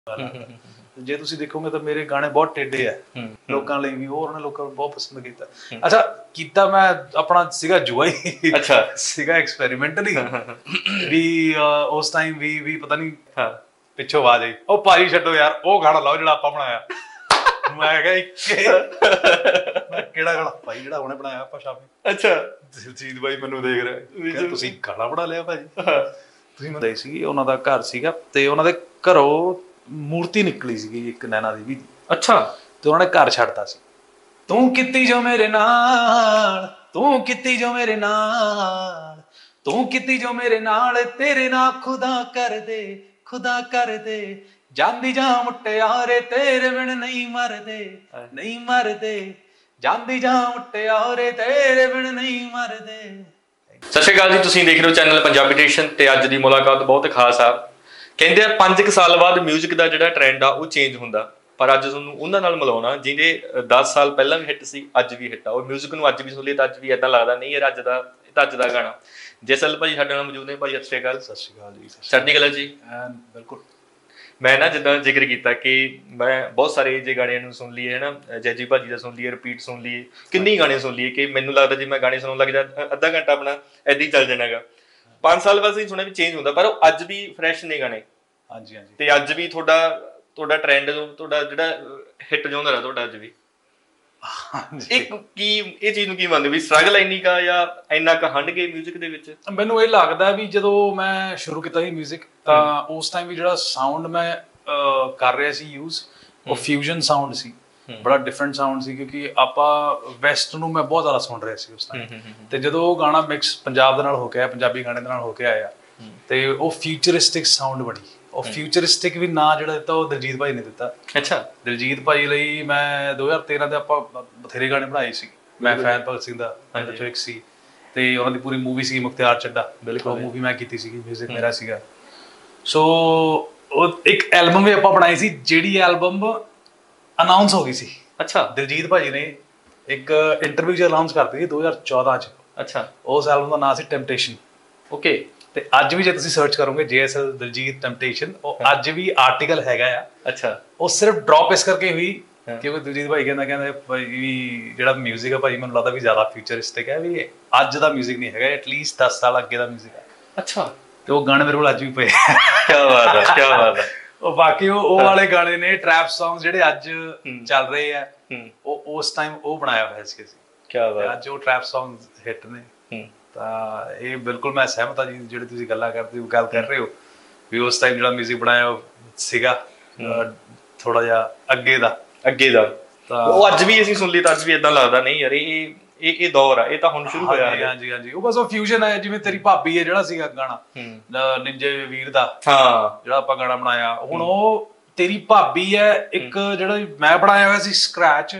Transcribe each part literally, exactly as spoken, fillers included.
ਜੇ ਤੁਸੀਂ ਦੇਖੋਗੇ ਤਾਂ ਮੇਰੇ ਗਾਣੇ ਬਹੁਤ ਟੇਢੇ ਆ ਲੋਕਾਂ ਲਈ ਵੀ, ਹੋਰ ਨੇ ਲੋਕਾਂ ਨੂੰ ਬਹੁਤ ਪਸੰਦ ਕੀਤਾ। ਅੱਛਾ ਕੀਤਾ ਮੈਂ ਆਪਣਾ ਸੀਗਾ ਜੂਆ ਹੀ, ਅੱਛਾ ਸੀਗਾ ਐਕਸਪੈਰੀਮੈਂਟਲੀ ਵੀ ਉਸ ਟਾਈਮ ਵੀ ਵੀ ਪਤਾ ਨਹੀਂ ਪਿੱਛੋਂ ਆਵਾਜ਼ ਆਈ, ਉਹ ਭਾਈ ਛੱਡੋ ਯਾਰ ਉਹ ਗਾਣਾ ਲਾਓ ਜਿਹੜਾ ਆਪਾਂ ਬਣਾਇਆ। ਮੈਂ ਕਿਹਾ ਮੈਂ ਕਿਹੜਾ ਗਾਣਾ ਭਾਈ ਜਿਹੜਾ ਉਹਨੇ ਬਣਾਇਆ ਆਪਾਂ ਸ਼ਾਮੀ? ਅੱਛਾ ਦਿਲਜੀਤ ਬਾਈ ਮੈਨੂੰ ਦੇਖ ਰਿਹਾ, ਤੁਸੀਂ ਗਾਣਾ ਬਣਾ ਲਿਆ ਭਾਜੀ? ਤੁਸੀਂ ਮੈਂ ਸੀ ਉਹਨਾਂ ਦਾ ਘਰ ਸੀਗਾ ਤੇ ਉਹਨਾਂ ਦੇ ਘਰੋਂ ਮੂਰਤੀ ਨਿਕਲੀ ਸੀਗੀ ਇੱਕ ਨੈਣਾ ਦੇਵੀ ਦੀ। ਅੱਛਾ ਤੇ ਉਹਨਾਂ ਨੇ ਘਰ ਛੱਡਤਾ ਸੀ। ਤੂੰ ਕੀਤੀ ਜੋ ਮੇਰੇ ਨਾਲ, ਤੂੰ ਕੀਤੀ ਜੋ ਮੇਰੇ ਨਾਲ, ਤੂੰ ਕੀਤੀ ਜੋ ਮੇਰੇ ਨਾਲ, ਤੇਰੇ ਨਾਲ ਖੁਦਾ ਕਰ ਦੇ, ਖੁਦਾ ਕਰ ਦੇ, ਜਾਂਦੀ ਜਾਂ ਮੁਟਿਆਰੇ ਤੇਰੇ ਬਿਨ ਨਹੀਂ ਮਰਦੇ, ਨਹੀਂ ਮਰਦੇ, ਜਾਂਦੀ ਜਾਂ ਮੁਟਿਆਰੇ ਤੇਰੇ ਬਿਨ ਨਹੀਂ ਮਰਦੇ। ਸਤਿ ਸ਼੍ਰੀ ਅਕਾਲ ਜੀ, ਤੁਸੀਂ ਦੇਖ ਰਹੇ ਹੋ ਚੈਨਲ ਪੰਜਾਬੀ ਟ੍ਰੈਡੀਸ਼ਨ ਤੇ ਅੱਜ ਦੀ ਮੁਲਾਕਾਤ ਬਹੁਤ ਖਾਸ ਆ। ਕਹਿੰਦੇ ਆ ਪੰਜ ਕੁ ਸਾਲ ਬਾਅਦ ਮਿਊਜ਼ਿਕ ਦਾ ਜਿਹੜਾ ਟ੍ਰੈਂਡ ਆ ਉਹ ਚੇਂਜ ਹੁੰਦਾ, ਪਰ ਅੱਜ ਤੁਹਾਨੂੰ ਉਹਨਾਂ ਨਾਲ ਮਿਲਾਉਣਾ ਜਿਹਦੇ ਦਸ ਸਾਲ ਪਹਿਲਾਂ ਵੀ ਹਿੱਟ ਸੀ, ਅੱਜ ਵੀ ਹਿੱਟ ਆ। ਉਹ ਮਿਊਜ਼ਿਕ ਨੂੰ ਅੱਜ ਵੀ ਸੁਣ ਲਈਏ ਤਾਂ ਅੱਜ ਵੀ ਏਦਾਂ ਲੱਗਦਾ ਨਹੀਂ ਯਾਰ ਅੱਜ ਦਾ ਇਹ ਤਾਂ ਅੱਜ ਦਾ ਗਾਣਾ। ਜੈਸਲ ਭਾਜੀ ਸਾਡੇ ਨਾਲ ਮੌਜੂਦ ਨੇ। ਭਾਜੀ ਸਤਿ ਸ਼੍ਰੀ ਅਕਾਲ। ਸਤਿ ਸ਼੍ਰੀ ਅਕਾਲ ਜੀ। ਚੜ੍ਹਦੀ ਕਲਾ ਜੀ। ਬਿਲਕੁਲ। ਮੈਂ ਨਾ ਜਿੱਦਾਂ ਜ਼ਿਕਰ ਕੀਤਾ ਕਿ ਮੈਂ ਬਹੁਤ ਸਾਰੇ ਜੇ ਗਾਣਿਆਂ ਨੂੰ ਸੁਣ ਲਈਏ ਹੈ ਨਾ, ਜੈਜੀ ਭਾਜੀ ਦਾ ਸੁਣ ਲਈਏ, ਰਿਪੀਟ ਸੁਣ ਲਈਏ, ਕਿੰਨੇ ਗਾਣੇ ਸੁਣ ਲਈਏ ਕਿ ਮੈਨੂੰ ਲੱਗਦਾ ਜੇ ਮੈਂ ਗਾਣੇ ਸੁਣਨ ਲੱਗ ਜਾ ਅੱਧਾ ਘੰਟਾ ਆਪਣਾ ਏਦਾਂ ਹੀ ਚੱਲ ਜਾਣਾ ਹੈਗਾ। ਪੰਜ ਸਾਲ ਬਾਅਦ ਅਸੀਂ ਸੁਣਿਆ ਵੀ ਚੇਂਜ ਹੁੰਦਾ, ਪਰ ਉਹ ਅੱਜ ਵੀ ਫਰੈਸ਼ ਨੇ ਗਾਣੇ। ਹਾਂਜੀ ਹਾਂਜੀ। ਤੇ ਅੱਜ ਵੀ ਤੁਹਾਡਾ ਤੁਹਾਡਾ ਟ੍ਰੈਂਡ ਤੁਹਾਡਾ ਜਿਹੜਾ ਹਿੱਟ ਜਾਂਦਾ ਰਿਹਾ ਤੁਹਾਡਾ ਅੱਜ ਵੀ। ਇੱਕ ਕੀ ਇਹ ਚੀਜ਼ ਨੂੰ ਕੀ ਮੰਨਦੇ ਵੀ ਸਟਰਗਲ ਇੰਨੀ ਕਾ ਜਾਂ ਇੰਨਾ ਕੁ ਹੰਡ ਗਏ ਮਿਊਜ਼ਿਕ ਦੇ ਵਿੱਚ? ਮੈਨੂੰ ਇਹ ਲੱਗਦਾ ਵੀ ਜਦੋਂ ਮੈਂ ਸ਼ੁਰੂ ਕੀਤਾ ਸੀ ਮਿਊਜ਼ਿਕ ਤਾਂ ਉਸ ਟਾਈਮ ਵੀ ਜਿਹੜਾ ਸਾਊਂਡ ਮੈਂ ਕਰ ਰਿਹਾ ਸੀ ਯੂਜ਼, ਉਹ ਫਿਊਜ਼ਨ ਸਾਊਂਡ ਸੀ, ਬੜਾ ਡਿਫਰੈਂਟ ਸਾਊਂਡ ਸੀ ਕਿਉਂਕਿ ਆਪਾਂ ਵੈਸਟ ਨੂੰ ਮੈਂ ਬਹੁਤ ਜ਼ਿਆਦਾ ਸੁਣ ਰਿਹਾ ਸੀ ਉਸ ਟਾਈਮ। ਤੇ ਜਦੋਂ ਉਹ ਗਾਣਾ ਮਿਕਸ ਪੰਜਾਬ ਦੇ ਨਾਲ ਹੋ ਕੇ ਆਇਆ, ਪੰਜਾਬੀ ਗਾਣੇ ਦੇ ਨਾਲ ਹੋ ਕੇ ਆਇਆ ਤੇ ਉਹ ਫਿਊਚਰਿਸਟਿਕ ਸਾਊਂਡ ਬਣੀ। ਉਹ ਫਿਊਚਰਿਸਟਿਕ ਵੀ ਨਾਂ ਜਿਹੜਾ ਦਿੱਤਾ ਉਹ ਦਿਲਜੀਤ ਭਾਈ ਨੇ ਦਿੱਤਾ। ਅੱਛਾ। ਦਿਲਜੀਤ ਭਾਈ ਲਈ ਮੈਂ ਦੋ ਹਜ਼ਾਰ ਤੇਰਾਂ ਦੇ ਆਪਾਂ ਬਥੇਰੇ ਗਾਣੇ ਬਣਾਏ ਸੀ। ਮੈਂ ਫੈਨ ਭਗਤ ਸਿੰਘ ਦਾ ਉਹਦੇ ਚੋਂ ਇੱਕ ਸੀ ਤੇ ਉਹਨਾਂ ਦੀ ਪੂਰੀ ਮੂਵੀ ਸੀ ਮੁਖਤਿਆਰ ਚੱਡਾ, ਬਿਲਕੁਲ ਮੂਵੀ ਮੈਂ ਕੀਤੀ ਸੀਗੀ, ਮਿਊਜ਼ਿਕ ਮੇਰਾ ਸੀਗਾ। ਸੋ ਉਹ ਇੱਕ ਐਲਬਮ ਵੀ ਆਪਾਂ ਬਣਾਈ ਸੀ ਜਿਹੜੀ ਐਲਬਮ ਅਨਾਊਂਸ ਹੋ ਗਈ ਸੀ। ਅੱਛਾ। ਦਿਲਜੀਤ ਭਾਜੀ ਨੇ ਇੱਕ ਇੰਟਰਵਿਊ 'ਚ ਅਨਾਊਂਸ ਕਰਤੀ ਸੀ ਦੋ ਹਜ਼ਾਰ ਚੌਦਾਂ 'ਚ। ਅੱਛਾ। ਉਸ ਐਲਬਮ ਦਾ ਨਾਂ ਸੀ ਟੈਂਪਟੇਸ਼ਨ। ਓਕੇ। ਤੇ ਅੱਜ ਵੀ ਜੇ ਤੁਸੀਂ ਸਰਚ ਕਰੋਗੇ J S L Diljit temptation, ਉਹ ਅੱਜ ਵੀ ਆਰਟੀਕਲ ਹੈਗਾ ਆ। ਅੱਛਾ। ਉਹ ਸਿਰਫ ਡ੍ਰੌਪ ਇਸ ਕਰਕੇ ਹੋਈ ਕਿਉਂਕਿ ਦਿਲਜੀਤ ਭਾਈ ਕਹਿੰਦਾ ਕਹਿੰਦਾ ਭਾਈ ਵੀ ਜਿਹੜਾ ਮਿਊਜ਼ਿਕ ਆ ਭਾਈ ਮੈਨੂੰ ਲੱਗਦਾ ਵੀ ਜ਼ਿਆਦਾ ਫਿਊਚਰਿਸਟਿਕ ਹੈ, ਵੀ ਅੱਜ ਦਾ ਮਿਊਜ਼ਿਕ ਨਹੀਂ ਹੈਗਾ, ਐਟਲੀਸਟ ਦਸ ਸਾਲ ਅੱਗੇ ਦਾ ਮਿਊਜ਼ਿਕ ਹੈ। ਅੱਛਾ। ਤੇ ਉਹ ਗਾਣੇ ਮੇਰੇ ਕੋਲ ਅੱਜ ਵੀ ਪਏ। ਕਿਆ ਬਾਤ ਹੈ, ਕਿਆ ਬਾਤ ਹੈ। ਉਹ ਬਾਕੀ ਉਹ ਉਹ ਵਾਲੇ ਗਾਣੇ ਨੇ ਟਰੈਪ ਸੌਂਗ ਜਿਹੜੇ ਅੱਜ ਚੱਲ ਰਹੇ ਆ, ਉਹ ਉਸ ਟਾਈਮ ਉਹ ਬਣਾਇਆ ਹੋਇਆ ਸੀ ਅਸੀਂ। ਕਿਆ ਬਾਤ। ਅੱਜ ਉਹ ਟਰੈਪ ਸੌਂਗ ਹਿੱਟ ਨੇ। ਤਾਂ ਇਹ ਬਿਲਕੁਲ ਮੈਂ ਸਹਿਮਤ ਹਾਂ ਜੀ ਜਿਹੜੇ ਤੁਸੀਂ ਗੱਲਾਂ ਕਰਦੇ ਹੋ, ਗੱਲ ਕਰ ਰਹੇ ਹੋ ਵੀ ਉਸ ਟਾਈਮ ਜਿਹੜਾ ਮਿਊਜ਼ਿਕ ਬਣਾਇਆ ਉਹ ਸੀਗਾ ਥੋੜਾ ਜਿਹਾ ਅੱਗੇ ਦਾ ਅੱਗੇ ਦਾ ਤਾਂ ਉਹ ਅੱਜ ਵੀ ਅਸੀਂ ਸੁਣ ਲਈ ਤਾਂ ਅੱਜ ਵੀ ਏਦਾਂ ਲੱਗਦਾ ਨਹੀਂ ਯਾਰ ਇਹ ਇਹ ਇਹ ਦੌਰ ਆ, ਇਹ ਤਾਂ ਹੁਣ ਸ਼ੁਰੂ ਹੋਇਆ। ਹਾਂਜੀ ਹਾਂਜੀ। ਉਹ ਬਸ ਉਹ ਫਿਊਜ਼ਨ ਹੈ, ਜਿਵੇਂ ਤੇਰੀ ਭਾਬੀ ਹੈ ਜਿਹੜਾ ਸੀਗਾ ਗਾਣਾ ਨਿੰਜੇ ਵੀਰ ਦਾ, ਹਾਂ ਜਿਹੜਾ ਆਪਾਂ ਗਾਣਾ ਬਣਾਇਆ, ਹੁਣ ਉਹ ਤੇਰੀ ਭਾਬੀ ਹੈ ਇੱਕ ਜਿਹੜਾ ਮੈਂ ਬਣਾਇਆ ਹੋਇਆ ਸੀ ਸਕ੍ਰੈਚ,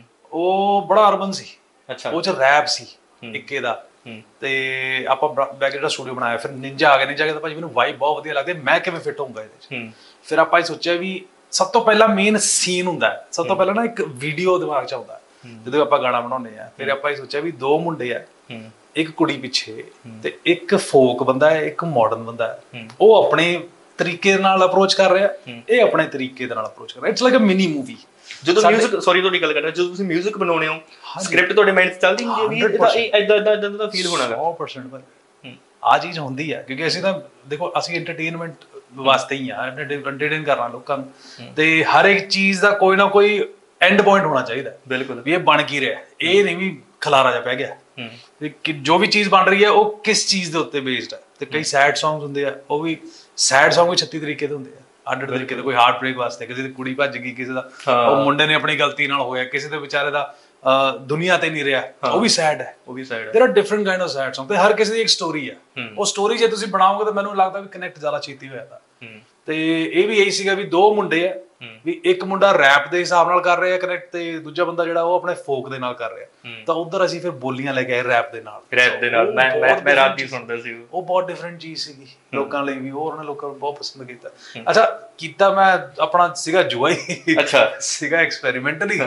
ਉਹ ਬੜਾ ਅਰਬਨ ਸੀ। ਅੱਛਾ। ਉਹ ਚ ਰੈਪ ਸੀ ਇੱਕੇ ਦਾ ਤੇ ਆਪਾਂ ਬੈਕ ਜਿਹੜਾ ਸਟੂਡੀਓ ਬਣਾਇਆ, ਫਿਰ ਨਿੰਜਾ ਆ ਗਿਆ। ਨਿੰਜਾ ਕਹਿੰਦਾ ਭਾਜੀ ਮੈਨੂੰ ਵਾਈਬ ਬਹੁਤ ਵਧੀਆ ਲੱਗਦੀ, ਮੈਂ ਕਿਵੇਂ ਫਿੱਟ ਹੋਊਂਗਾ ਇਹਦੇ ਚ? ਫਿਰ ਆਪਾਂ ਇਹ ਸੋਚਿਆ ਵੀ ਸਭ ਤੋਂ ਪਹਿਲਾਂ ਮੇਨ ਸੀਨ ਹੁੰਦਾ, ਸਭ ਤੋਂ ਪਹਿਲਾਂ ਨਾ ਇੱਕ ਵੀਡੀਓ ਦਿਮਾਗ ਚ ਆਉਂਦਾ ਜਦੋਂ ਆਪਾਂ ਗਾਣਾ ਬਣਾਉਂਦੇ ਆ। ਫਿਰ ਆਪਾਂ ਇਹ ਸੋਚਿਆ ਵੀ ਦੋ ਮੁੰਡੇ ਆ, ਇੱਕ ਕੁੜੀ ਪਿੱਛੇ ਤੇ ਇੱਕ ਫੋਕ ਬੰਦਾ ਹੈ, ਇੱਕ ਮਾਡਰਨ ਬੰਦਾ ਹੈ। ਉਹ ਆਪਣੇ ਤਰੀਕੇ ਨਾਲ ਅਪਰੋਚ ਕਰ ਰਿਹਾ, ਇਹ ਆਪਣੇ ਤਰੀਕੇ ਦੇ ਨਾਲ ਅਪਰੋਚ ਕਰ ਰਿਹਾ। It's like a mini movie. ਜਦੋਂ ਮਿਊਜ਼ਿਕ ਸੌਰੀ ਤੁਹਾਡੀ ਗੱਲ ਕਰ ਰਿਹਾ, ਜਦੋਂ ਤੁਸੀਂ ਮਿਊਜ਼ਿਕ ਬਣਾਉਂਦੇ ਹੋ ਸਕ੍ਰਿਪਟ ਤੁਹਾਡੇ ਮਾਈਂਡ 'ਚ ਚੱਲਦੀ ਹੁੰਦੀ ਹੈ ਵੀ ਏਦਾਂ ਏਦਾਂ ਏਦਾਂ ਦਾ ਫੀਲ ਹੋਣਾ? ਸੌ ਪਰਸੈਂਟ ਭਾਈ ਆਹ ਚੀਜ਼ ਹੁੰਦੀ ਹੈ ਕਿਉਂਕਿ ਅਸੀਂ ਤਾਂ ਦੇਖੋ ਅਸੀਂ ਐਂਟਰਟੇਨਮੈਂਟ ਵਾਸਤੇ ਹੀ ਆ, ਐਂਟਰਟੇਨ ਕਰਨਾ ਲੋਕਾਂ ਨੂੰ, ਤੇ ਹਰ ਇੱਕ ਚੀਜ਼ ਦਾ ਕੋਈ ਨਾ ਕੋਈ ਐਂਡ ਪੁਆਇੰਟ ਹੋਣਾ ਚਾਹੀਦਾ। ਬਿਲਕੁਲ। ਵੀ ਇਹ ਬਣ ਕੀ ਰਿਹਾ, ਇਹ ਨਹੀਂ ਵੀ ਖਲਾਰਾ ਜਿਹਾ ਪੈ ਗਿਆ। ਜੋ ਵੀ ਚੀਜ਼ ਬਣ ਰਹੀ ਹੈ ਉਹ ਕਿਸ ਚੀਜ਼ ਦੇ ਉੱਤੇ ਬੇਸਡ ਹੈ। ਤੇ ਕਈ ਸੈਡ ਸੌਂਗਸ ਹੁੰਦੇ ਆ, ਉਹ ਵੀ ਸੈਡ ਸੌਂਗ ਵੀ ਛੱਤੀ ਤਰੀਕੇ ਦੇ ਹੁੰਦੇ ਆ, ਅੱਡ ਅੱਡ ਤਰੀਕੇ ਦੇ। ਕੋਈ ਹਾਰਟ ਬ੍ਰੇਕ ਵਾਸਤੇ, ਕਿਸੇ ਦੀ ਕੁੜੀ ਭੱਜ ਗਈ, ਕਿਸੇ ਦਾ ਉਹ ਮੁੰਡੇ ਨੇ ਆਪਣੀ ਗਲਤੀ ਨਾਲ ਹੋਇਆ, ਕਿਸੇ ਦੇ ਵਿਚਾਰੇ ਦਾ ਦੁਨੀਆ ਤੇ ਨਹੀਂ ਰਿਹਾ, ਉਹ ਵੀ ਸੈਡ ਹੈ। ਉਹ ਵੀ ਸੈਡ ਹੈ। There are different kind of sad song ਤੇ ਹਰ ਕਿਸੇ ਦੀ ਇੱਕ ਸਟੋਰੀ ਹੈ। ਉਹ ਸਟੋਰੀ ਜੇ ਤੁਸੀਂ ਬਣਾਓਗੇ ਤਾਂ ਮੈਨੂੰ ਲੱਗਦਾ ਵੀ ਕਨੈਕਟ ਜ਼ਿਆਦਾ ਛੇਤੀ ਹੋ ਜਾਂਦਾ। ਤੇ ਇਹ ਵੀ ਇਹੀ ਸੀਗਾ ਵੀ ਦੋ ਮੁੰਡੇ ਆ, ਵੀ ਇੱਕ ਮੁੰਡਾ ਰੈਪ ਦੇ ਹਿਸਾਬ ਨਾਲ ਕਰ ਰਿਹਾ ਕਨੈਕਟ ਤੇ ਦੂਜਾ ਬੰਦਾ ਜਿਹੜਾ ਉਹ ਆਪਣੇ ਫੋਕ ਦੇ ਨਾਲ ਕਰ ਰਿਹਾ। ਤਾਂ ਉਧਰ ਅਸੀਂ ਫਿਰ ਬੋਲੀਆਂ ਲੈ ਕੇ ਆਏ ਰੈਪ ਦੇ ਨਾਲ। ਰੈਪ ਦੇ ਨਾਲ ਮੈਂ ਮੈਂ ਰਾਤ ਹੀ ਸੁਣਦਾ ਸੀ, ਉਹ ਬਹੁਤ ਡਿਫਰੈਂਟ ਚੀਜ਼ ਸੀਗੀ ਲੋਕਾਂ ਲਈ ਵੀ, ਹੋਰ ਨੇ ਲੋਕਾਂ ਨੂੰ ਬਹੁਤ ਪਸੰਦ ਕੀਤਾ। ਅੱਛਾ ਕੀਤਾ ਮੈਂ ਆਪਣਾ ਸੀਗਾ ਜੂਆ ਹੀ, ਅੱਛਾ ਸੀਗਾ ਐਕਸਪੈਰੀਮੈਂਟਲੀ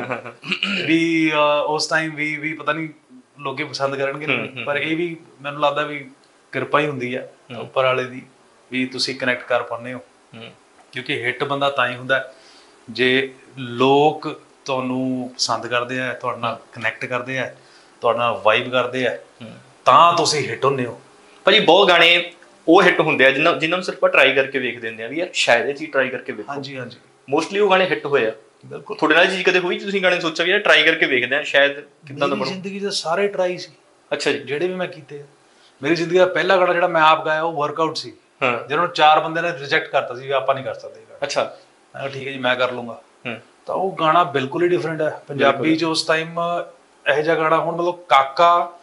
ਵੀ ਉਸ ਟਾਈਮ ਵੀ ਵੀ ਪਤਾ ਨਹੀਂ ਲੋਕੀ ਪਸੰਦ ਕਰਨਗੇ, ਪਰ ਇਹ ਵੀ ਮੈਨੂੰ ਲੱਗਦਾ ਵੀ ਕਿਰਪਾ ਹੀ ਹੁੰਦੀ ਆ ਉੱਪਰ ਵਾਲੇ ਦੀ ਵੀ ਤੁਸੀਂ ਕਨੈਕਟ ਕਰ ਪਾਉਂਦੇ ਹੋ। ਕਿਉਂਕਿ ਹਿੱਟ ਬੰਦਾ ਤਾਂ ਹੀ ਹੁੰਦਾ ਜੇ ਲੋਕ ਤੁਹਾਨੂੰ ਪਸੰਦ ਕਰਦੇ ਆ, ਤੁਹਾਡੇ ਨਾਲ ਕਨੈਕਟ ਕਰਦੇ ਆ, ਤੁਹਾਡੇ ਨਾਲ ਵਾਈਬ ਕਰਦੇ ਆ, ਤਾਂ ਤੁਸੀਂ ਹਿੱਟ ਹੁੰਦੇ ਹੋ। ਭਾਜੀ ਬਹੁਤ ਗਾਣੇ ਉਹ ਹਿੱਟ ਹੁੰਦੇ ਆ ਜਿਨ੍ਹਾਂ ਜਿਨ੍ਹਾਂ ਨੂੰ ਸਿਰਫ ਟਰਾਈ ਕਰਕੇ ਵੇਖਦੇ ਹੁੰਦੇ ਆ ਵੀ ਯਾਰ ਸ਼ਾਇਦ ਇਹ ਚੀਜ਼ ਟਰਾਈ ਕਰਕੇ ਵੇਖੋ। ਹਾਂਜੀ ਹਾਂਜੀ, ਮੋਸਟਲੀ ਉਹ ਗਾਣੇ ਹਿੱਟ ਹੋਏ ਆ। ਬਿਲਕੁਲ। ਤੁਹਾਡੇ ਨਾਲ ਚੀਜ਼ ਕਦੇ ਹੋਈ ਤੁਸੀਂ ਗਾਣੇ ਸੋਚਿਆ ਵੀ ਯਾਰ ਟਰਾਈ ਕਰਕੇ ਵੇਖਦੇ ਆ ਸ਼ਾਇਦ ਕਿੱਦਾਂ ਦਾ ਬਣੂ? ਜ਼ਿੰਦਗੀ ਦੇ ਸਾਰੇ ਟਰਾਈ ਸੀ। ਅੱਛਾ ਜੀ। ਜਿਹੜੇ ਵੀ ਮੈਂ ਕੀਤੇ ਆ। ਮੇਰੀ ਜ਼ਿੰਦਗੀ ਦਾ ਪਹਿਲਾ ਗਾਣਾ ਜਿਹੜਾ ਮੈਂ ਆਪ ਗਾਇਆ ਉਹ ਵਰਕਆਊਟ ਸੀ। ਹਾਂ। ਜਿਹਨੂੰ ਚਾਰ ਬੰਦੇ ਨੇ ਰਿਜੈਕਟ ਕਰਤਾ ਸੀ ਵੀ ਆਪਾਂ ਨਹੀਂ ਕਰ ਸਕਦੇ। ਅੱਛਾ। ਮੈਂ ਕਿਹਾ ਠੀਕ ਹੈ ਜੀ ਮੈਂ ਕਰ ਲੂੰਗਾ। ਤਾਂ ਉਹ ਗਾਣਾ ਬਿਲਕੁਲ ਹੀ ਡਿਫਰੈਂਟ ਹੈ ਪੰਜਾਬੀ 'ਚ ਉਸ ਟਾਈਮ। ਇਹੋ ਜਿਹਾ ਗਾਣਾ ਹੁਣ ਮਤਲਬ ਕਾਕਾ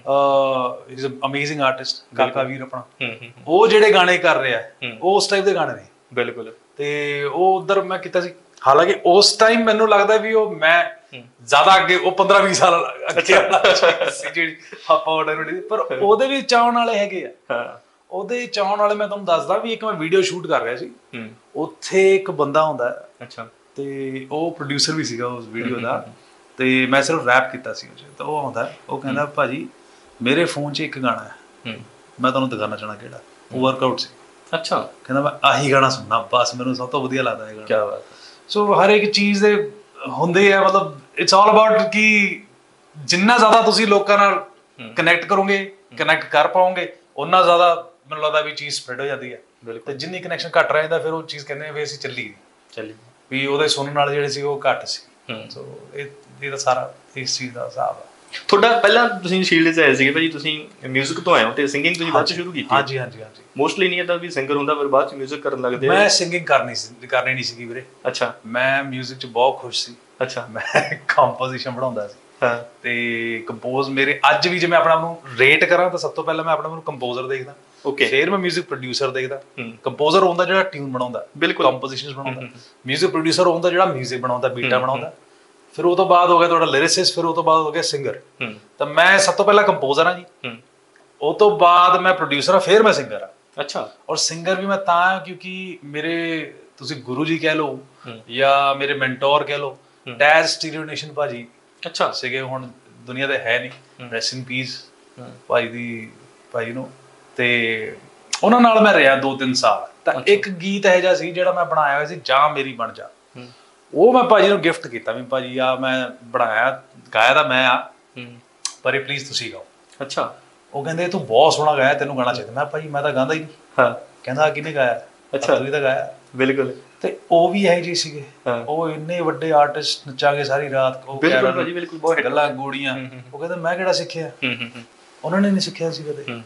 ਇਜ਼ ਅਮੇਜ਼ਿੰਗ ਆਰਟਿਸਟ, ਕਾਕਾ ਵੀਰ ਆਪਣਾ, ਉਹ ਜਿਹੜੇ ਗਾਣੇ ਕਰ ਰਿਹਾ ਉਹ ਉਸ ਟਾਈਪ ਦੇ ਗਾਣੇ ਨੇ। ਬਿਲਕੁਲ। ਤੇ ਉਹ ਉਧਰ ਮੈਂ ਕੀਤਾ ਸੀ, ਹਾਲਾਂਕਿ ਉਸ ਟਾਈਮ ਮੈਨੂੰ ਲੱਗਦਾ ਵੀ ਉਹ ਮੈਂ ਜ਼ਿਆਦਾ ਅੱਗੇ ਉਹ ਪੰਦਰਾਂ ਵੀਹ ਸਾਲ ਅੱਗੇ ਸੀ ਜਿਹੜੀ ਆਪਾਂ ਆਰਡਰ, ਪਰ ਉਹਦੇ ਵੀ ਚਾਹਣ ਵਾਲੇ ਹੈਗੇ ਆ। ਉਹਦੇ ਚਾਹਣ ਵਾਲੇ ਮੈਂ ਤੁਹਾਨੂੰ ਦੱਸਦਾ ਵੀ ਇੱਕ ਮੈਂ ਵੀਡੀਓ ਸ਼ੂਟ ਕਰ ਰਿਹਾ ਸੀ, ਉੱਥੇ ਇੱਕ ਬੰਦਾ ਹੁੰਦਾ। ਅੱਛਾ। ਤੇ ਉਹ ਪ੍ਰੋਡਿਊਸਰ ਵੀ ਸੀਗਾ ਉਸ ਵੀਡੀਓ ਦਾ, ਤੇ ਮੈਂ ਸਿਰਫ ਰੈਪ ਕੀਤਾ ਸੀ। ਤਾਂ ਉਹ ਆਉਂਦਾ, ਉਹ ਕਹਿੰਦਾ ਭਾਜੀ ਮੇਰੇ ਫੋਨ 'ਚ ਇੱਕ ਗਾਣਾ ਹੈ, ਮੈਂ ਤੁਹਾਨੂੰ ਦਿਖਾਉਣਾ ਚਾਹਣਾ ਕਿਹੜਾ। ਉਹ ਵਰਕਆਊਟ ਸੀ। ਅੱਛਾ। ਕਹਿੰਦਾ ਮੈਂ ਆਹੀ ਗਾਣਾ ਸੁਣਨਾ, ਬਸ ਮੈਨੂੰ ਸਭ ਤੋਂ ਵਧੀਆ ਲੱਗਦਾ ਇਹ ਗਾਣਾ। ਕਿਆ ਬਾਤ। ਸੋ ਹਰ ਇੱਕ ਚੀਜ਼ ਦੇ ਹੁੰਦੇ ਆ, ਮਤਲਬ ਇਟਸ ਆਲ ਅਬਾਊਟ ਕਿ ਜਿੰਨਾ ਜ਼ਿਆਦਾ ਤੁਸੀਂ ਲੋਕਾਂ ਨਾਲ ਕਨੈਕਟ ਕਰੋਗੇ, ਕਨੈਕਟ ਕਰ ਪਾਓਗੇ, ਉਨਾ ਜ਼ਿਆਦਾ ਮੈਨੂੰ ਲੱਗਦਾ ਵੀ ਚੀਜ਼ ਸਪਰੈਡ ਹੋ ਜਾਂਦੀ ਹੈ। ਤੇ ਜਿੰਨੀ ਕਨੈਕਸ਼ਨ ਘੱਟ ਰਹਿੰਦਾ ਫਿਰ ਉਹ ਚੀਜ਼ ਕਹਿੰਦੇ ਵੀ ਅਸੀਂ ਚੱਲੀ ਚੱਲੀ ਵੀ ਉਹਦੇ ਸੁਣਨ ਨਾਲ ਜਿਹੜੇ ਸੀ ਉਹ ਘੱਟ ਸੀ। ਸੋ ਇਹ ਇਹਦਾ ਸਾਰਾ ਇਸ ਚੀਜ਼ ਦਾ ਹਿਸਾਬ ਆ। ਤੁਹਾਡਾ ਪਹਿਲਾਂ ਤੁਸੀਂ ਫੀਲਡ 'ਚ ਆਏ ਸੀਗੇ ਭਾਜੀ, ਤੁਸੀਂ ਮਿਊਜ਼ਿਕ ਤੋਂ ਆਏ ਹੋ ਤੇ ਸਿੰਗਿੰਗ ਤੁਸੀਂ ਬਾਅਦ 'ਚ ਸ਼ੁਰੂ ਕੀਤੀ? ਹਾਂਜੀ ਹਾਂਜੀ ਹਾਂਜੀ। ਮੋਸਟਲੀ ਨਹੀਂ ਏਦਾਂ ਵੀ ਸਿੰਗਰ ਹੁੰਦਾ ਪਰ ਬਾਅਦ 'ਚ ਮਿਊਜ਼ਿਕ ਕਰਨ ਲੱਗਦੇ? ਮੈਂ ਸਿੰਗਿੰਗ ਕਰਨੀ ਸੀ ਕਰਨੀ ਨਹੀਂ ਸੀਗੀ ਵੀਰੇ। ਅੱਛਾ। ਮੈਂ ਮਿਊਜ਼ਿਕ 'ਚ ਬਹੁਤ ਖੁਸ਼ ਸੀ। ਅੱਛਾ। ਮੈਂ ਕੰਪੋਜੀਸ਼ਨ ਬਣਾਉਂਦਾ ਸੀ। ਹਾਂ। ਤੇ ਕੰਪੋਜ਼ ਮੇਰੇ ਅੱਜ ਵੀ ਜੇ ਮੈਂ ਆਪਣਾ ਨੂੰ ਰੇਟ ਕਰਾਂ ਤਾਂ ਸਭ ਤੋਂ ਪਹਿਲਾਂ ਮੈਂ ਆਪਣਾ ਨੂੰ ਕੰਪੋਜ਼ਰ ਦੇਖਦਾ, ਫਿਰ ਮੈਂ ਮਿਊਜ਼ਿਕ ਪ੍ਰੋਡਿਊਸਰ ਦੇਖਦਾ। ਕੰਪੋਜ਼ਰ ਹੁੰਦਾ ਜਿਹੜਾ ਟਿਊਨ ਬਣਾਉਂਦਾ, ਬਿਲਕੁਲ ਕੰਪੋਜੀਸ਼ਨਸ ਬਣਾਉਂਦਾ। ਮਿਊਜ਼ਿਕ ਪ੍ਰੋਡਿਊਸਰ ਹੁੰਦਾ ਜਿਹੜਾ ਮਿਊਜ਼ਿਕ ਬਣਾਉਂਦਾ, ਬੀਟਾਂ ਬਣਾਉਂਦਾ। ਫਿਰ ਉਹ ਤੋਂ ਬਾਅਦ ਹੋ ਗਿਆ ਤੁਹਾਡਾ ਲਿਰਿਸਿਸਟ, ਫਿਰ ਉਹ ਤੋਂ ਬਾਅਦ ਹੋ ਗਿਆ ਸਿੰਗਰ। ਤਾਂ ਮੈਂ ਸਭ ਤੋਂ ਪਹਿਲਾਂ ਕੰਪੋਜ਼ਰ ਹਾਂ ਜੀ, ਉਹ ਤੋਂ ਬਾਅਦ ਮੈਂ ਪ੍ਰੋਡਿਊਸਰ ਹਾਂ, ਫਿਰ ਮੈਂ ਸਿੰਗਰ ਹਾਂ। ਅੱਛਾ। ਔਰ ਸਿੰਗਰ ਵੀ ਮੈਂ ਤਾਂ ਹਾਂ ਕਿਉਂਕਿ ਮੇਰੇ ਤੁਸੀਂ ਗੁਰੂ ਜੀ ਕਹਿ ਲਓ ਜਾਂ ਮੇਰੇ ਮੈਂਟੋਰ ਕਹਿ ਲਓ, ਡੈਜ਼ ਸਟੀਰੀਓ ਨੇਸ਼ਨ ਭਾਜੀ ਅੱਛਾ ਸੀਗੇ, ਹੁਣ ਦੁਨੀਆ ਤੇ ਹੈ ਨਹੀਂ, ਰੈਸਟ ਇਨ ਪੀਸ ਭਾਈ ਦੀ ਭਾਈ ਨੂੰ। ਤੇ ਉਹਨਾਂ ਨਾਲ ਮੈਂ ਰਿਹਾ ਦੋ ਤਿੰਨ ਸਾਲ। ਤਾਂ ਇੱਕ ਗੀਤ ਇਹੋ ਜਿਹਾ ਸੀ ਜਿਹੜਾ ਮੈਂ ਬਣਾਇਆ ਹੋਇਆ ਸੀ, ਜਾਂ ਮੇਰੀ ਬਣ ਜਾ। ਉਹ ਮੈਂ ਭਾਜੀ ਨੂੰ ਗਿਫਟ ਕੀਤਾ ਵੀ ਭਾਜੀ ਆ ਮੈਂ ਬਣਾਇਆ, ਗਾਇਆ ਤਾਂ ਮੈਂ ਆ, ਪਰ ਇਹ ਪਲੀਜ਼ ਤੁਸੀਂ ਗਾਓ। ਅੱਛਾ। ਉਹ ਕਹਿੰਦੇ ਤੂੰ ਬਹੁਤ ਸੋਹਣਾ ਗਾਇਆ, ਤੈਨੂੰ ਗਾਣਾ ਚਾਹੀਦਾ। ਮੈਂ ਭਾਜੀ ਮੈਂ ਤਾਂ ਗਾਉਂਦਾ ਹੀ ਨਹੀਂ। ਹਾਂ। ਕਹਿੰਦਾ ਕਿਹਨੇ ਗਾਇਆ? ਅੱਛਾ ਤੁਸੀਂ ਤਾਂ ਗਾਇਆ। ਬਿਲਕੁਲ। ਤੇ ਉਹ ਵੀ ਇਹੋ ਜਿਹੇ ਸੀਗੇ, ਉਹ ਇੰਨੇ ਵੱਡੇ ਆਰਟਿਸਟ, ਨੱਚਾਂਗੇ ਸਾਰੀ ਰਾਤ, ਗੱਲਾਂ ਗੂੜੀਆਂ। ਉਹ ਕਹਿੰਦਾ ਮੈਂ ਕਿਹੜਾ ਸਿੱਖਿਆ, ਉਹਨਾਂ ਨੇ ਨਹੀਂ ਸਿੱਖਿਆ ਸੀ ਕਦੇ।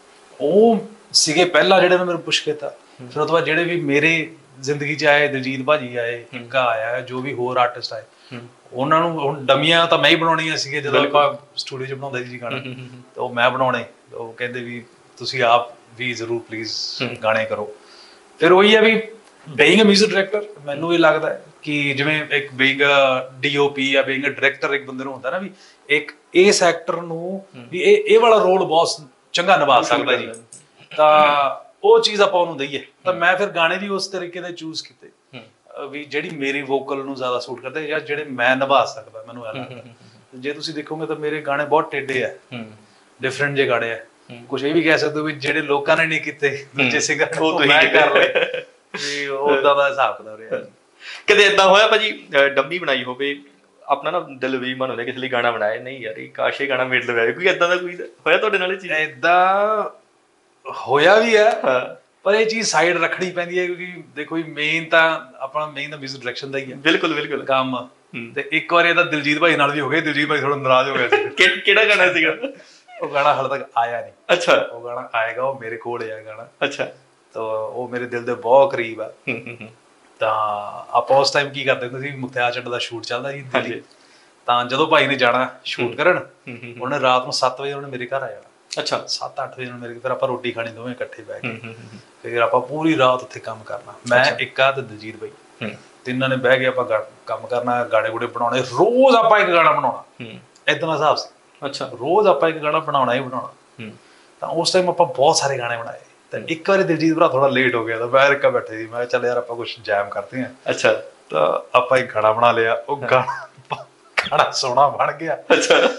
ਉਹ ਸੀਗੇ ਪਹਿਲਾਂ ਜਿਹੜੇ ਨੇ ਮੈਨੂੰ ਪੁੱਛ ਕੀਤਾ। ਫਿਰ ਉਹ ਤੋਂ ਬਾਅਦ ਜਿਹੜੇ ਵੀ ਮੇਰੇ ਜ਼ਿੰਦਗੀ 'ਚ ਆਏ, ਦਿਲਜੀਤ ਭਾਜੀ ਆਏ, ਹਿੰਕਾ ਆਇਆ, ਜੋ ਵੀ ਹੋਰ ਆਰਟਿਸਟ ਆਏ, ਉਹਨਾਂ ਨੂੰ ਹੁਣ ਡਮੀਆਂ ਤਾਂ ਮੈਂ ਹੀ ਬਣਾਉਣੀਆਂ ਸੀਗੇ ਜਦੋਂ ਆਪਾਂ ਸਟੂਡੀਓ 'ਚ ਬਣਾਉਂਦੇ ਸੀ ਗਾਣੇ, ਤੇ ਉਹ ਮੈਂ ਬਣਾਉਣੇ। ਉਹ ਕਹਿੰਦੇ ਵੀ ਤੁਸੀਂ ਆਪ ਵੀ ਜ਼ਰੂਰ ਪਲੀਜ਼ ਗਾਣੇ ਕਰੋ। ਫਿਰ ਉਹੀ ਹੈ ਵੀ ਬੀਇੰਗ ਅ ਮਿਊਜ਼ਿਕ ਡਾਇਰੈਕਟਰ, ਮੈਨੂੰ ਇਹ ਲੱਗਦਾ ਕਿ ਜਿਵੇਂ ਇੱਕ ਬੀਇੰਗ ਡੀ ਓ ਪੀ ਜਾਂ ਬੀਇੰਗ ਅ ਡਾਇਰੈਕਟਰ ਇੱਕ ਬੰਦੇ ਨੂੰ ਹੁੰਦਾ ਨਾ ਵੀ ਇੱਕ ਇਸ ਐਕਟਰ ਨੂੰ ਵੀ ਇਹ ਇਹ ਵਾਲਾ ਰੋਲ ਬਹੁਤ ਚੰਗਾ ਨਿਭਾ ਸਕਦਾ ਜੀ, ਤਾਂ ਉਹ ਚੀਜ਼ ਆਪਾਂ ਉਹਨੂੰ ਦਈਏ। ਤਾਂ ਮੈਂ ਫਿਰ ਗਾਣੇ ਵੀ ਉਸ ਤਰੀਕੇ ਦੇ ਚੂਜ਼ ਕੀਤੇ ਵੀ ਜਿਹੜੀ ਮੇਰੀ ਵੋਕਲ ਨੂੰ ਜ਼ਿਆਦਾ ਸੂਟ ਕਰਦੇ ਜਾਂ ਜਿਹੜੇ ਮੈਂ ਨਿਭਾ ਸਕਦਾ। ਮੈਨੂੰ ਇਹ ਲੱਗਦਾ ਜੇ ਤੁਸੀਂ ਦੇਖੋਗੇ ਤਾਂ ਮੇਰੇ ਗਾਣੇ ਬਹੁਤ ਟੇਢੇ ਆ, ਡਿਫਰੈਂਟ ਜਿਹੇ ਗਾਣੇ ਆ। ਕੁਛ ਇਹ ਵੀ ਕਹਿ ਸਕਦੇ ਹੋ ਵੀ ਜਿਹੜੇ ਲੋਕਾਂ ਨੇ ਨਹੀਂ ਕੀਤੇ ਦੂਜੇ ਸਿੰਗਰ ਉਹ ਤੁਸੀਂ ਕਰ ਲਏ, ਵੀ ਉਦਾਂ ਦਾ ਹਿਸਾਬ ਕਿਤਾਬ ਰਿਹਾ। ਕਦੇ ਏਦਾਂ ਹੋਇਆ ਭਾਜੀ ਡੰਮੀ ਬਣਾਈ ਹੋਵੇ, ਆਪਣਾ ਨਾ ਦਿਲ ਵੀ ਮਨ ਹੁੰਦਾ ਕਿਸੇ ਲਈ ਗਾਣਾ ਬਣਾਇਆ, ਨਹੀਂ ਯਾਰ ਇਹ ਕਾਸ਼ ਇਹ ਗਾਣਾ ਮੇਰੇ ਲਈ ਹੋਇਆ, ਕੋਈ ਏਦਾਂ ਦਾ ਕੋਈ ਹੋਇਆ ਤੁਹਾਡੇ ਨਾਲ? ਇਹ ਚੀਜ਼ ਏਦਾਂ ਹੋਇਆ ਵੀ ਹੈ, ਪਰ ਇਹ ਚੀਜ਼ ਸਾਈਡ ਰੱਖਣੀ ਪੈਂਦੀ ਹੈ ਕਿਉਂਕਿ ਦੇਖੋ ਜੀ ਮੇਨ ਤਾਂ ਆਪਣਾ ਮੇਨ ਤਾਂ ਮਿਊਜ਼ਿਕ ਡਾਇਰੈਕਸ਼ਨ ਦਾ ਹੀ ਹੈ। ਬਿਲਕੁਲ ਬਿਲਕੁਲ ਕੰਮ। ਤੇ ਇੱਕ ਵਾਰ ਇਹਦਾ ਦਿਲਜੀਤ ਭਾਈ ਨਾਲ ਵੀ ਹੋ ਗਿਆ, ਦਿਲਜੀਤ ਭਾਈ ਥੋੜਾ ਨਾਰਾਜ਼ ਹੋ ਗਿਆ ਸੀ। ਕਿਹੜਾ ਗਾਣਾ ਸੀਗਾ? ਉਹ ਗਾਣਾ ਹਾਲੇ ਤੱਕ ਆਇਆ ਨਹੀਂ। ਅੱਛਾ। ਉਹ ਗਾਣਾ ਆਏਗਾ, ਉਹ ਮੇਰੇ ਕੋਲ ਹੈ ਗਾਣਾ। ਅੱਛਾ। ਤਾਂ ਉਹ ਮੇਰੇ ਦਿਲ ਦੇ ਬਹੁਤ ਕਰੀਬ ਆ। ਤਾਂ ਆਪਾਂ ਉਸ ਟਾਈਮ ਕੀ ਕਰਦੇ ਹੁੰਦੇ ਸੀ, ਮੁਖਤਿਆਰ ਚੱਡਾ ਦਾ ਸ਼ੂਟ ਚੱਲਦਾ ਸੀ ਦਿੱਲੀ, ਤਾਂ ਜਦੋਂ ਭਾਈ ਨੇ ਜਾਣਾ ਸ਼ੂਟ ਕਰਨ, ਉਹਨੇ ਰਾਤ ਨੂੰ ਸੱਤ ਵਜੇ ਉਹਨੇ ਮੇਰੇ ਘਰ ਆ ਜਾਣਾ। ਅੱਛਾ। ਸੱਤ ਅੱਠ ਵਜੇ ਮੇਰੇ, ਫਿਰ ਆਪਾਂ ਰੋਟੀ ਖਾਣੀ ਦੋਵੇਂ ਇਕੱਠੇ ਬਹਿ ਕੇ, ਫਿਰ ਆਪਾਂ ਪੂਰੀ ਰਾਤ ਉੱਥੇ ਕੰਮ ਕਰਨਾ। ਮੈਂ ਇੱਕਾ ਤੇ ਦਿਲਜੀਤ ਭਾਈ ਤਿੰਨਾਂ ਨੇ ਬਹਿ ਕੇ ਆਪਾਂ ਕੰਮ ਕਰਨਾ, ਗਾਣੇ ਗੂੜੇ ਬਣਾਉਣੇ। ਰੋਜ਼ ਆਪਾਂ ਇੱਕ ਗਾਣਾ ਬਣਾਉਣਾ, ਏਦਾਂ ਦਾ ਹਿਸਾਬ ਸੀ। ਅੱਛਾ। ਰੋਜ਼ ਆਪਾਂ ਇੱਕ ਗਾਣਾ ਬਣਾਉਣਾ ਹੀ ਬਣਾਉਣਾ। ਤਾਂ ਉਸ ਟਾਈਮ ਆਪਾਂ ਬਹੁਤ ਸਾਰੇ ਗਾਣੇ ਬਣਾਏ। ਤਾਂ ਇੱਕ ਵਾਰੀ ਦਿਲਜੀਤ ਭਰਾ ਥੋੜਾ ਲੇਟ ਹੋ ਗਿਆ, ਤਾਂ ਮੈਂ ਇੱਕਾ ਬੈਠੇ ਸੀ, ਮੈਂ ਕਿਹਾ ਚੱਲ ਯਾਰ ਆਪਾਂ ਕੁਛ ਜੈਮ ਕਰਦੇ ਹਾਂ। ਅੱਛਾ। ਤਾਂ ਆਪਾਂ ਇੱਕ ਗਾਣਾ ਬਣਾ ਲਿਆ, ਉਹ ਗਾਣਾ ਗਾਣਾ ਸੋਹਣਾ ਬਣ ਗਿਆ। ਅੱਛਾ।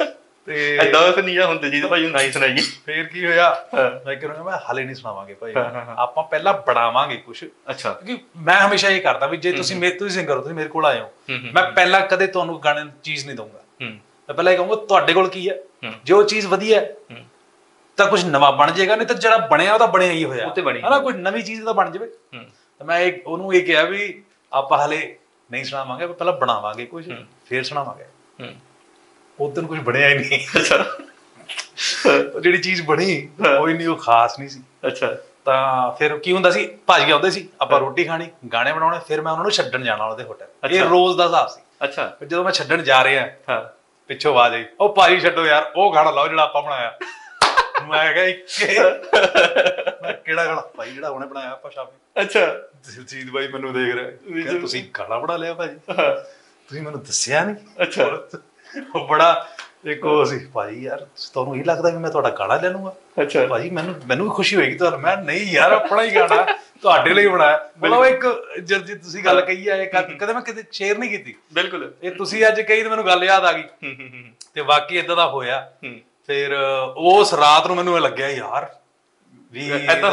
ਤੇ ਐਦਾਂ ਫਿਰ ਨਹੀਂ ਹੁੰਦੇ ਜੀ ਭਾਈ ਨਹੀਂ ਸੁਣਾਈਏ। ਫੇਰ ਕੀ ਹੋਇਆ, ਮੈਂ ਕਿਹਾ ਮੈਂ ਹਾਲੇ ਨਹੀਂ ਸੁਣਾਵਾਂਗੇ ਭਾਈ, ਆਪਾਂ ਪਹਿਲਾਂ ਬਣਾਵਾਂਗੇ ਕੁਛ। ਅੱਛਾ, ਕਿਉਂਕਿ ਮੈਂ ਹਮੇਸ਼ਾ ਇਹ ਕਰਦਾ ਵੀ ਜੇ ਤੁਸੀਂ ਮੇਰੇ ਤੁਸੀਂ ਸਿੰਗਰ ਹੋ, ਤੁਸੀਂ ਮੇਰੇ ਕੋਲ ਆਏ ਹੋ, ਮੈਂ ਪਹਿਲਾਂ ਕਦੇ ਤੁਹਾਨੂੰ ਗਾਣੇ ਚੀਜ਼ ਨਹੀਂ ਦਊਂਗਾ। ਮੈਂ ਪਹਿਲਾਂ ਇਹ ਕਹੂੰਗਾ ਤੁਹਾਡੇ ਕੋਲ ਕੀ ਹੈ, ਜੇ ਉਹ ਚੀਜ਼ ਵਧੀਆ ਤਾਂ ਕੁਝ ਨਵਾਂ ਬਣ ਜਾਏਗਾ, ਨਹੀਂ ਤਾਂ ਜਿਹੜਾ ਬਣਿਆ ਉਹ ਤਾਂ ਬਣਿਆ ਹੀ ਹੋਇਆ ਹਨਾ, ਕੁਝ ਨਵੀਂ ਚੀਜ਼ ਤਾਂ ਬਣ ਜਾਵੇ। ਤਾਂ ਮੈਂ ਇਹ ਉਹਨੂੰ ਇਹ ਕਿਹਾ ਵੀ ਆਪਾਂ ਹਾਲੇ ਨਹੀਂ ਸੁਣਾਵਾਂਗੇ, ਪਹਿਲਾਂ ਬਣਾਵਾਂਗੇ ਕੁਝ ਫੇਰ ਸੁਣਾਵਾਂਗੇ। ਉਸ ਦਿਨ ਕੁਝ ਬਣਿਆ ਹੀ ਨਹੀਂ, ਜਿਹੜੀ ਚੀਜ਼ ਬਣੀ ਉਹ ਇੰਨੀ ਉਹ ਖਾਸ ਨਹੀਂ ਸੀ। ਅੱਛਾ, ਤਾਂ ਫਿਰ ਕੀ ਹੁੰਦਾ ਸੀ, ਭਾਜੀ ਆਉਂਦੇ ਸੀ, ਆਪਾਂ ਰੋਟੀ ਖਾਣੀ, ਗਾਣੇ ਬਣਾਉਣੇ, ਫਿਰ ਮੈਂ ਉਹਨਾਂ ਨੂੰ ਛੱਡਣ ਜਾਣਾ ਉਹਦੇ ਹੋਟਲ। ਇਹ ਰੋਜ਼ ਦਾ ਹਿਸਾਬ ਸੀ। ਅੱਛਾ, ਜਦੋਂ ਮੈਂ ਛੱਡਣ ਜਾ ਰਿਹਾ ਪਿੱਛੋਂ ਆਵਾਜ਼ ਆਈ, ਉਹ ਭਾਜੀ ਛੱਡੋ ਯਾਰ, ਉਹ ਗਾਣਾ ਲਾਓ ਜਿਹੜਾ ਆਪਾਂ ਬਣਾਇਆ। ਮੈਂ ਕਿਹਾ ਮੈਂ ਕਿਹੜਾ ਗਾਣਾ ਭਾਈ, ਜਿਹੜਾ ਹੁਣੇ ਬਣਾਇਆ ਆਪਾਂ ਸ਼ਾਮੀ। ਅੱਛਾ, ਦਿਲਜੀਤ ਬਾਈ ਮੈਨੂੰ ਦੇਖ ਰਿਹਾ, ਤੁਸੀਂ ਗਾਣਾ ਬਣਾ ਲਿਆ ਭਾਜੀ, ਤੁਸੀਂ ਮੈਨੂੰ ਦੱਸਿਆ ਨੀ। ਅੱਛਾ, ਉਹ ਬੜਾ ਇੱਕ ਉਹ ਸੀ, ਭਾਜੀ ਯਾਰ ਤੁਹਾਨੂੰ ਇਹ ਲੱਗਦਾ ਵੀ ਮੈਂ ਤੁਹਾਡਾ ਗਾਣਾ ਲੈ ਲੂੰਗਾ? ਅੱਛਾ ਭਾਜੀ, ਮੈਨੂੰ ਮੈਨੂੰ ਵੀ ਖੁਸ਼ੀ ਹੋਏਗੀ ਤੁਹਾਨੂੰ। ਮੈਂ ਨਹੀਂ ਯਾਰ, ਆਪਣਾ ਹੀ ਗਾਣਾ ਤੁਹਾਡੇ ਲਈ ਬਣਾਇਆ। ਮਤਲਬ ਇੱਕ ਜਿਹੜੀ ਤੁਸੀਂ ਗੱਲ ਕਹੀ ਹੈ, ਕਦੇ ਮੈਂ ਕਿਤੇ ਸ਼ੇਅਰ ਨਹੀਂ ਕੀਤੀ। ਬਿਲਕੁਲ, ਇਹ ਤੁਸੀਂ ਅੱਜ ਕਹੀ ਤੇ ਮੈਨੂੰ ਗੱਲ ਯਾਦ ਆ ਗਈ, ਤੇ ਬਾਕੀ ਏਦਾਂ ਦਾ ਹੋਇਆ। ਫਿਰ ਉਸ ਰਾਤ ਨੂੰ ਮੈਨੂੰ ਇਹ ਲੱਗਿਆ ਯਾਰ ਵੀ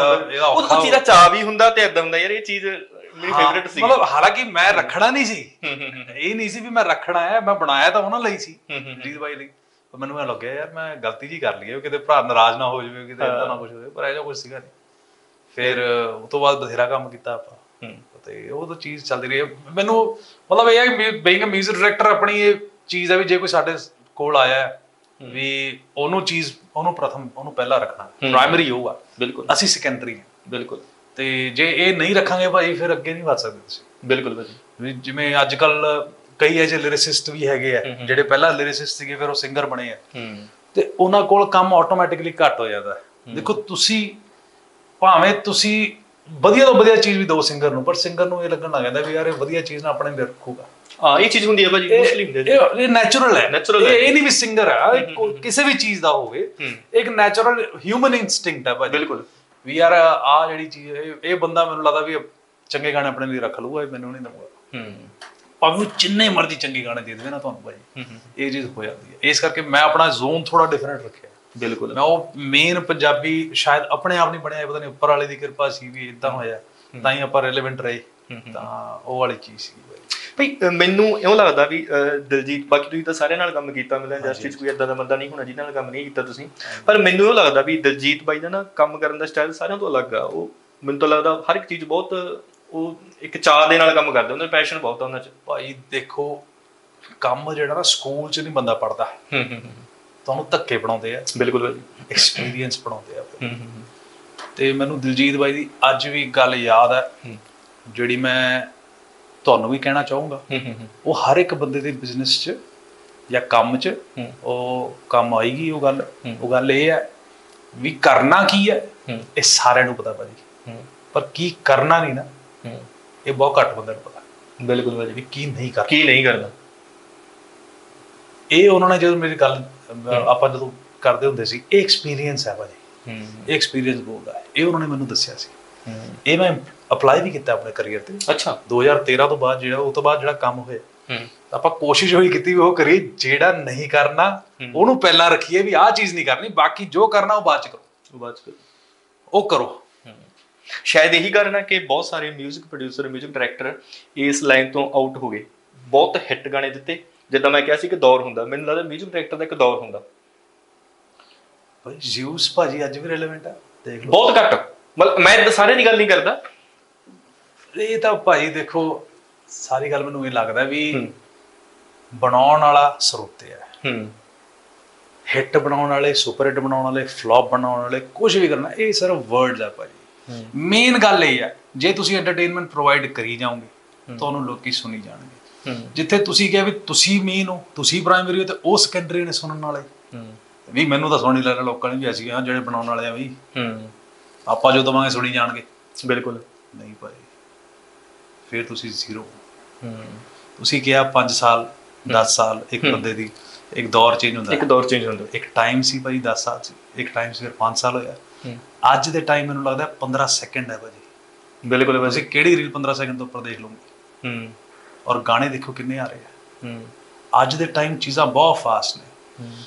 ਉਹ ਚੀਜ਼ ਦਾ ਚਾਅ ਵੀ ਹੁੰਦਾ ਤੇ ਏਦਾਂ ਹੁੰਦਾ ਯਾਰ ਇਹ ਚੀਜ਼ ਮੇਰੀ ਫੇਵਰਿਟ ਸੀ। ਮਤਲਬ ਹਾਲਾਂਕਿ ਮੈਂ ਰੱਖਣਾ ਨਹੀਂ ਸੀ, ਇਹ ਨਹੀਂ ਸੀ ਵੀ ਮੈਂ ਰੱਖਣਾ ਹੈ, ਮੈਂ ਬਣਾਇਆ ਤਾਂ ਉਹਨਾਂ ਲਈ ਸੀ, ਜੀਤ ਬਾਈ ਲਈ। ਮੈਨੂੰ ਇਹ ਲੱਗਿਆ ਯਾਰ ਮੈਂ ਗਲਤੀ ਜੀ ਕਰ ਲਈ, ਕਿਤੇ ਭਰਾ ਨਾਰਾਜ਼ ਨਾ ਹੋ ਜਾਵੇ, ਕਿਤੇ ਏਦਾਂ ਨਾ ਕੁਛ ਹੋਵੇ, ਪਰ ਇਹੋ ਜਿਹਾ ਕੁਛ ਸੀਗਾ ਨਹੀਂ। ਫਿਰ ਉਹ ਤੋਂ ਬਾਅਦ ਬਥੇਰਾ ਕੰਮ ਕੀਤਾ ਆਪਾਂ, ਤੇ ਉਹ ਤਾਂ ਚੀਜ਼ ਚੱਲਦੀ ਰਹੀ। ਮੈਨੂੰ ਮਤਲਬ ਇਹ ਹੈ ਕਿ ਬੀਇੰਗ ਅ ਮਿਊਜ਼ਿਕ ਡਾਇਰੈਕਟਰ ਆਪਣੀ ਇਹ ਚੀਜ਼ ਹੈ ਵੀ ਜੇ ਕੋਈ ਸਾਡੇ ਕੋਲ ਆਇਆ ਵੀ ਉਹਨੂੰ ਚੀਜ਼ ਉਹਨੂੰ ਪ੍ਰਥਮ ਉਹਨੂੰ ਪਹਿਲਾਂ ਰੱਖਣਾ, ਪ੍ਰਾਇਮਰੀ ਉਹ ਆ। ਬਿਲਕੁਲ, ਅਸੀਂ ਸੈਕੰਡਰੀ ਹਾਂ। ਬਿਲਕੁਲ, ਤੇ ਜੇ ਇਹ ਨਹੀਂ ਰੱਖਾਂਗੇ ਭਾਈ ਫਿਰ ਅੱਗੇ ਨਹੀਂ ਵਧ ਸਕਦੇ ਤੁਸੀਂ। ਬਿਲਕੁਲ ਭਾਜੀ, ਜਿਵੇਂ ਅੱਜ ਕੱਲ ਕਈ ਐਸੇ ਲਿਰਿਸਿਸਟ ਵੀ ਹੈਗੇ ਆ ਜਿਹੜੇ ਪਹਿਲਾਂ ਲਿਰਿਸਿਸਟ ਸੀਗੇ ਫਿਰ ਉਹ ਸਿੰਗਰ ਬਣੇ ਆ, ਤੇ ਉਹਨਾਂ ਕੋਲ ਕੰਮ ਆਟੋਮੈਟਿਕਲੀ ਘੱਟ ਹੋ ਜਾਂਦਾ। ਦੇਖੋ ਤੁਸੀਂ ਭਾਵੇਂ ਤੁਸੀਂ ਵਧੀਆ ਤੋਂ ਵਧੀਆ ਚੀਜ਼ ਵੀ ਦਿਓ ਸਿੰਗਰ ਨੂੰ, ਪਰ ਸਿੰਗਰ ਨੂੰ ਇਹ ਲੱਗਣ ਲੱਗ ਜਾਂਦਾ ਵੀ ਯਾਰ ਇਹ ਵਧੀਆ ਚੀਜ਼ ਨਾ ਆਪਣੇ ਅੰਦਰ ਰੱਖੂਗਾ। ਹਾਂ, ਇਹ ਚੀਜ਼ ਹੁੰਦੀ ਹੈ ਭਾਜੀ, ਇਹ ਨੈਚੁਰਲ ਹੈ। ਇਹ ਨਹੀਂ ਵੀ ਸਿੰਗਰ ਆ, ਕਿਸੇ ਵੀ ਚੀਜ਼ ਦਾ ਹੋਵੇ, ਇੱਕ ਨੈਚੁਰਲ ਹਿਊਮਨ ਇਨਸਟਿੰਕਟ ਹੈ ਭਾਜੀ। ਬਿਲਕੁਲ, ਵੀ ਯਾਰ ਆਹ ਜਿਹੜੀ ਚੀਜ਼ ਇਹ ਬੰਦਾ ਮੈਨੂੰ ਲੱਗਦਾ ਵੀ ਚੰਗੇ ਗਾਣੇ ਆਪਣੇ ਲਈ ਰੱਖ ਲੂਗਾ, ਮੈਨੂੰ ਨਹੀਂ ਦਊਗਾ। ਭਾਵੇਂ ਜਿੰਨੇ ਮਰਜ਼ੀ ਚੰਗੇ ਗਾਣੇ ਦੇ ਦੇਵੇ ਨਾ ਤੁਹਾਨੂੰ ਭਾਜੀ, ਇਹ ਚੀਜ਼ ਹੋ ਜਾਂਦੀ ਹੈ। ਇਸ ਕਰਕੇ ਮੈਂ ਆਪਣਾ ਜ਼ੋਨ ਥੋੜਾ ਡਿਫਰੈਂਟ ਰੱਖਿਆ। ਬਿਲਕੁਲ, ਮੈਂ ਉਹ ਮੇਨ ਪੰਜਾਬੀ ਸ਼ਾਇਦ ਆਪਣੇ ਆਪ ਨਹੀਂ ਬਣਿਆ, ਪਤਾ ਨਹੀਂ ਉੱਪਰ ਵਾਲੇ ਦੀ ਕਿਰਪਾ ਸੀ ਵੀ ਏਦਾਂ ਹੋਇਆ, ਤਾਂ ਹੀ ਆਪਾਂ ਰੈਲੇਵੈਂਟ ਰਹੇ। ਤਾਂ ਉਹ ਵਾਲੀ ਚੀਜ਼ ਸੀ ਭਾਈ। ਮੈਨੂੰ ਇਉਂ ਲੱਗਦਾ ਵੀ ਦਿਲਜੀਤ, ਬਾਕੀ ਤੁਸੀਂ ਤਾਂ ਸਾਰਿਆਂ ਨਾਲ ਕੰਮ ਕੀਤਾ, ਮੈਨੂੰ ਇੰਡਸਟਰੀ 'ਚ ਕੋਈ ਏਦਾਂ ਦਾ ਬੰਦਾ ਨਹੀਂ ਹੋਣਾ ਜਿਹਨਾਂ ਨਾਲ ਕੰਮ ਨਹੀਂ ਕੀਤਾ ਤੁਸੀਂ, ਪਰ ਮੈਨੂੰ ਇਹ ਲੱਗਦਾ ਵੀ ਦਿਲਜੀਤ ਬਾਈ ਦਾ ਨਾ ਕੰਮ ਕਰਨ ਦਾ ਸਟਾਈਲ ਸਾਰਿਆਂ ਤੋਂ ਅਲੱਗ ਆ। ਉਹ ਮੈਨੂੰ ਤਾਂ ਲੱਗਦਾ ਹਰ ਇੱਕ ਚੀਜ਼ ਬਹੁਤ ਉਹ ਇੱਕ ਚਾਅ ਦੇ ਨਾਲ ਕੰਮ ਕਰਦੇ, ਉਹਨਾਂ ਦਾ ਪੈਸ਼ਨ ਬਹੁਤ ਆ ਉਹਨਾਂ 'ਚ। ਭਾਈ ਦੇਖੋ, ਕੰਮ ਜਿਹੜਾ ਨਾ ਸਕੂਲ 'ਚ ਨਹੀਂ ਬੰਦਾ ਪੜ੍ਹਦਾ, ਤੁਹਾਨੂੰ ਧੱਕੇ ਪੜਾਉਂਦੇ ਆ। ਬਿਲਕੁਲ ਭਾਜੀ, ਐਕਸਪੀਰੀਅੰਸ ਪੜਾਉਂਦੇ ਆ। ਤੇ ਮੈਨੂੰ ਦਿਲਜੀਤ ਬਾਈ ਦੀ ਅੱਜ ਵੀ ਗੱਲ ਯਾਦ ਹੈ, ਜਿਹੜੀ ਮੈਂ ਤੁਹਾਨੂੰ ਵੀ ਕਹਿਣਾ ਚਾਹੂੰਗਾ। ਉਹ ਹਰ ਇੱਕ ਬੰਦੇ ਦੇ ਬਿਜ਼ਨਸ 'ਚ ਜਾਂ ਕੰਮ 'ਚ ਉਹ ਕੰਮ ਆਏਗੀ। ਉਹ ਗੱਲ ਉਹ ਗੱਲ ਇਹ ਹੈ ਵੀ ਕਰਨਾ ਕੀ ਹੈ ਇਹ ਸਾਰਿਆਂ ਨੂੰ ਪਤਾ ਭਾਜੀ, ਪਰ ਕੀ ਕਰਨਾ ਨਹੀਂ ਨਾ ਇਹ ਬਹੁਤ ਘੱਟ ਬੰਦੇ ਨੂੰ ਪਤਾ। ਬਿਲਕੁਲ ਭਾਜੀ, ਵੀ ਕੀ ਨਹੀਂ ਕਰਨਾ, ਕੀ ਨਹੀਂ ਕਰਨਾ। ਇਹ ਉਹਨਾਂ ਨੇ ਜਦੋਂ ਮੇਰੀ ਗੱਲ ਆਪਾਂ ਜਦੋਂ ਕਰਦੇ ਹੁੰਦੇ ਸੀ, ਇਹ ਐਕਸਪੀਰੀਅੰਸ ਹੈ ਭਾਜੀ, ਇਹ ਐਕਸਪੀਰੀਅੰਸ ਬੋਲਦਾ ਹੈ, ਇਹ ਉਹਨਾਂ ਨੇ ਮੈਨੂੰ ਦੱਸਿਆ ਸੀ। ਇਹ ਮੈਂ ਅਪਲਾਈ ਵੀ ਕੀਤਾ ਆਪਣੇ ਕਰੀਅਰ ਤੇ। ਅੱਛਾ, ਦੋ ਹਜ਼ਾਰ ਤੇਰਾਂ ਤੋਂ ਬਾਅਦ ਜਿਹੜਾ ਉਹ ਤੋਂ ਬਾਅਦ ਜਿਹੜਾ ਕੰਮ ਹੋਇਆ, ਆਪਾਂ ਕੋਸ਼ਿਸ਼ ਹੋਈ ਕੀਤੀ ਵੀ ਉਹ ਕਰੀਏ ਜਿਹੜਾ ਨਹੀਂ ਕਰਨਾ ਉਹਨੂੰ ਪਹਿਲਾਂ ਰੱਖੀਏ, ਵੀ ਆਹ ਚੀਜ਼ ਨਹੀਂ ਕਰਨੀ, ਬਾਕੀ ਜੋ ਕਰਨਾ ਉਹ ਬਾਅਦ ਚ ਕਰੋ, ਉਹ ਬਾਅਦ ਚ ਕਰੋ, ਉਹ ਕਰੋ। ਸ਼ਾਇਦ ਇਹੀ ਕਾਰਨ ਹੈ ਕਿ ਬਹੁਤ ਸਾਰੇ ਮਿਊਜ਼ਿਕ ਪ੍ਰੋਡਿਊਸਰ, ਮਿਊਜ਼ਿਕ ਡਾਇਰੈਕਟਰ ਇਸ ਲਾਈਨ ਤੋਂ ਆਊਟ ਹੋ ਗਏ। ਬਹੁਤ ਹਿੱਟ ਗਾਣੇ ਦਿੱਤੇ, ਜਿੱਦਾਂ ਮੈਂ ਕਿਹਾ ਸੀ ਕਿ ਦੌਰ ਹੁੰਦਾ, ਮੈਨੂੰ ਲੱਗਦਾ ਮਿਊਜ਼ਿਕ ਡਾਇਰੈਕਟਰ ਦਾ ਇੱਕ ਦੌਰ ਹੁੰਦਾ। ਭਾਈ ਜ਼ਿਊਸ ਭਾਜੀ ਅੱਜ ਵੀ ਰੈਲੇਵੈਂਟ ਆ, ਦੇਖ ਲਓ। ਬਹੁਤ ਘੱਟ, ਮਤਲਬ ਮੈਂ ਸਾਰਿਆਂ ਦੀ ਗੱਲ ਨਹੀਂ ਕਰਦਾ। ਇਹ ਤਾਂ ਭਾਈ ਦੇਖੋ, ਸਾਰੀ ਗੱਲ ਮੈਨੂੰ ਇਹ ਲੱਗਦਾ ਵੀ ਬਣਾਉਣ ਵਾਲਾ ਸਰੋਤੇ ਹੈ। ਹਿੱਟ ਬਣਾਉਣ ਵਾਲੇ, ਸੁਪਰ ਹਿੱਟ ਬਣਾਉਣ ਵਾਲੇ, ਫਲॉप ਬਣਾਉਣ ਵਾਲੇ, ਕੁਝ ਵੀ ਕਰਨਾ, ਇਹ ਸਿਰਫ ਵਰਡਸ ਆ ਭਾਜੀ। ਮੇਨ ਗੱਲ ਇਹ ਹੈ, ਜੇ ਤੁਸੀਂ ਐਂਟਰਟੇਨਮੈਂਟ ਪ੍ਰੋਵਾਈਡ ਕਰੀ ਜਾਓਗੇ ਤੁਹਾਨੂੰ ਲੋਕੀ ਸੁਣੀ ਜਾਣਗੇ। ਜਿੱਥੇ ਤੁਸੀਂ ਕਿਹਾ ਵੀ ਤੁਸੀਂ ਮੇਨ ਹੋ, ਤੁਸੀਂ ਪ੍ਰਾਇਮਰੀ ਹੋ, ਤੇ ਉਹ ਸੈਕੰਡਰੀ ਨੇ ਸੁਣਨ ਵਾਲੇ ਵੀ। ਮੈਨੂੰ ਤਾਂ ਸੁਣੀ ਲੈਣਾ ਲੋਕਾਂ ਨੇ ਵੀ, ਅਸੀਂ ਹਾਂ ਜਿਹੜੇ ਬਣਾਉਣ ਵਾਲੇ ਆ ਵੀ, ਆਪਾਂ ਜੋ ਦਵਾਂਗੇ ਸੁਣੀ ਜਾਣਗੇ। ਬਿਲਕੁਲ ਨਹੀਂ ਭਾਈ, ਫਿਰ ਤੁਸੀਂ ਜ਼ੀਰੋ। ਤੁਸੀਂ ਕਿਹਾ ਪੰਜ ਸਾਲ ਦਸ ਸਾਲ ਇੱਕ ਬੰਦੇ ਦੀ ਇੱਕ ਦੌਰ ਚੇਂਜ ਹੁੰਦਾ, ਇੱਕ ਦੌਰ ਚੇਂਜ ਹੁੰਦਾ। ਇੱਕ ਟਾਈਮ ਸੀ ਭਾਈ ਦਸ ਸਾਲ ਸੀ, ਇੱਕ ਟਾਈਮ ਸੀ ਫਿਰ ਪੰਜ ਸਾਲ ਹੋਇਆ। ਅੱਜ ਦੇ ਟਾਈਮ ਮੈਨੂੰ ਲੱਗਦਾ ਪੰਦਰਾਂ ਸੈਕਿੰਡ ਹੈ ਭਾਜੀ। ਬਿਲਕੁਲ, ਵੈਸੇ ਕਿਹੜੀ ਰੀਲ ਪੰਦਰਾਂ ਸੈਕਿੰਡ ਤੋਂ ਉੱਪਰ ਦੇਖ ਲਓਗੇ, ਔਰ ਗਾਣੇ ਦੇਖੋ ਕਿੰਨੇ ਆ ਰਹੇ ਆ। ਅੱਜ ਦੇ ਟਾਈਮ ਚੀਜ਼ਾਂ ਬਹੁਤ ਫਾਸਟ ਨੇ।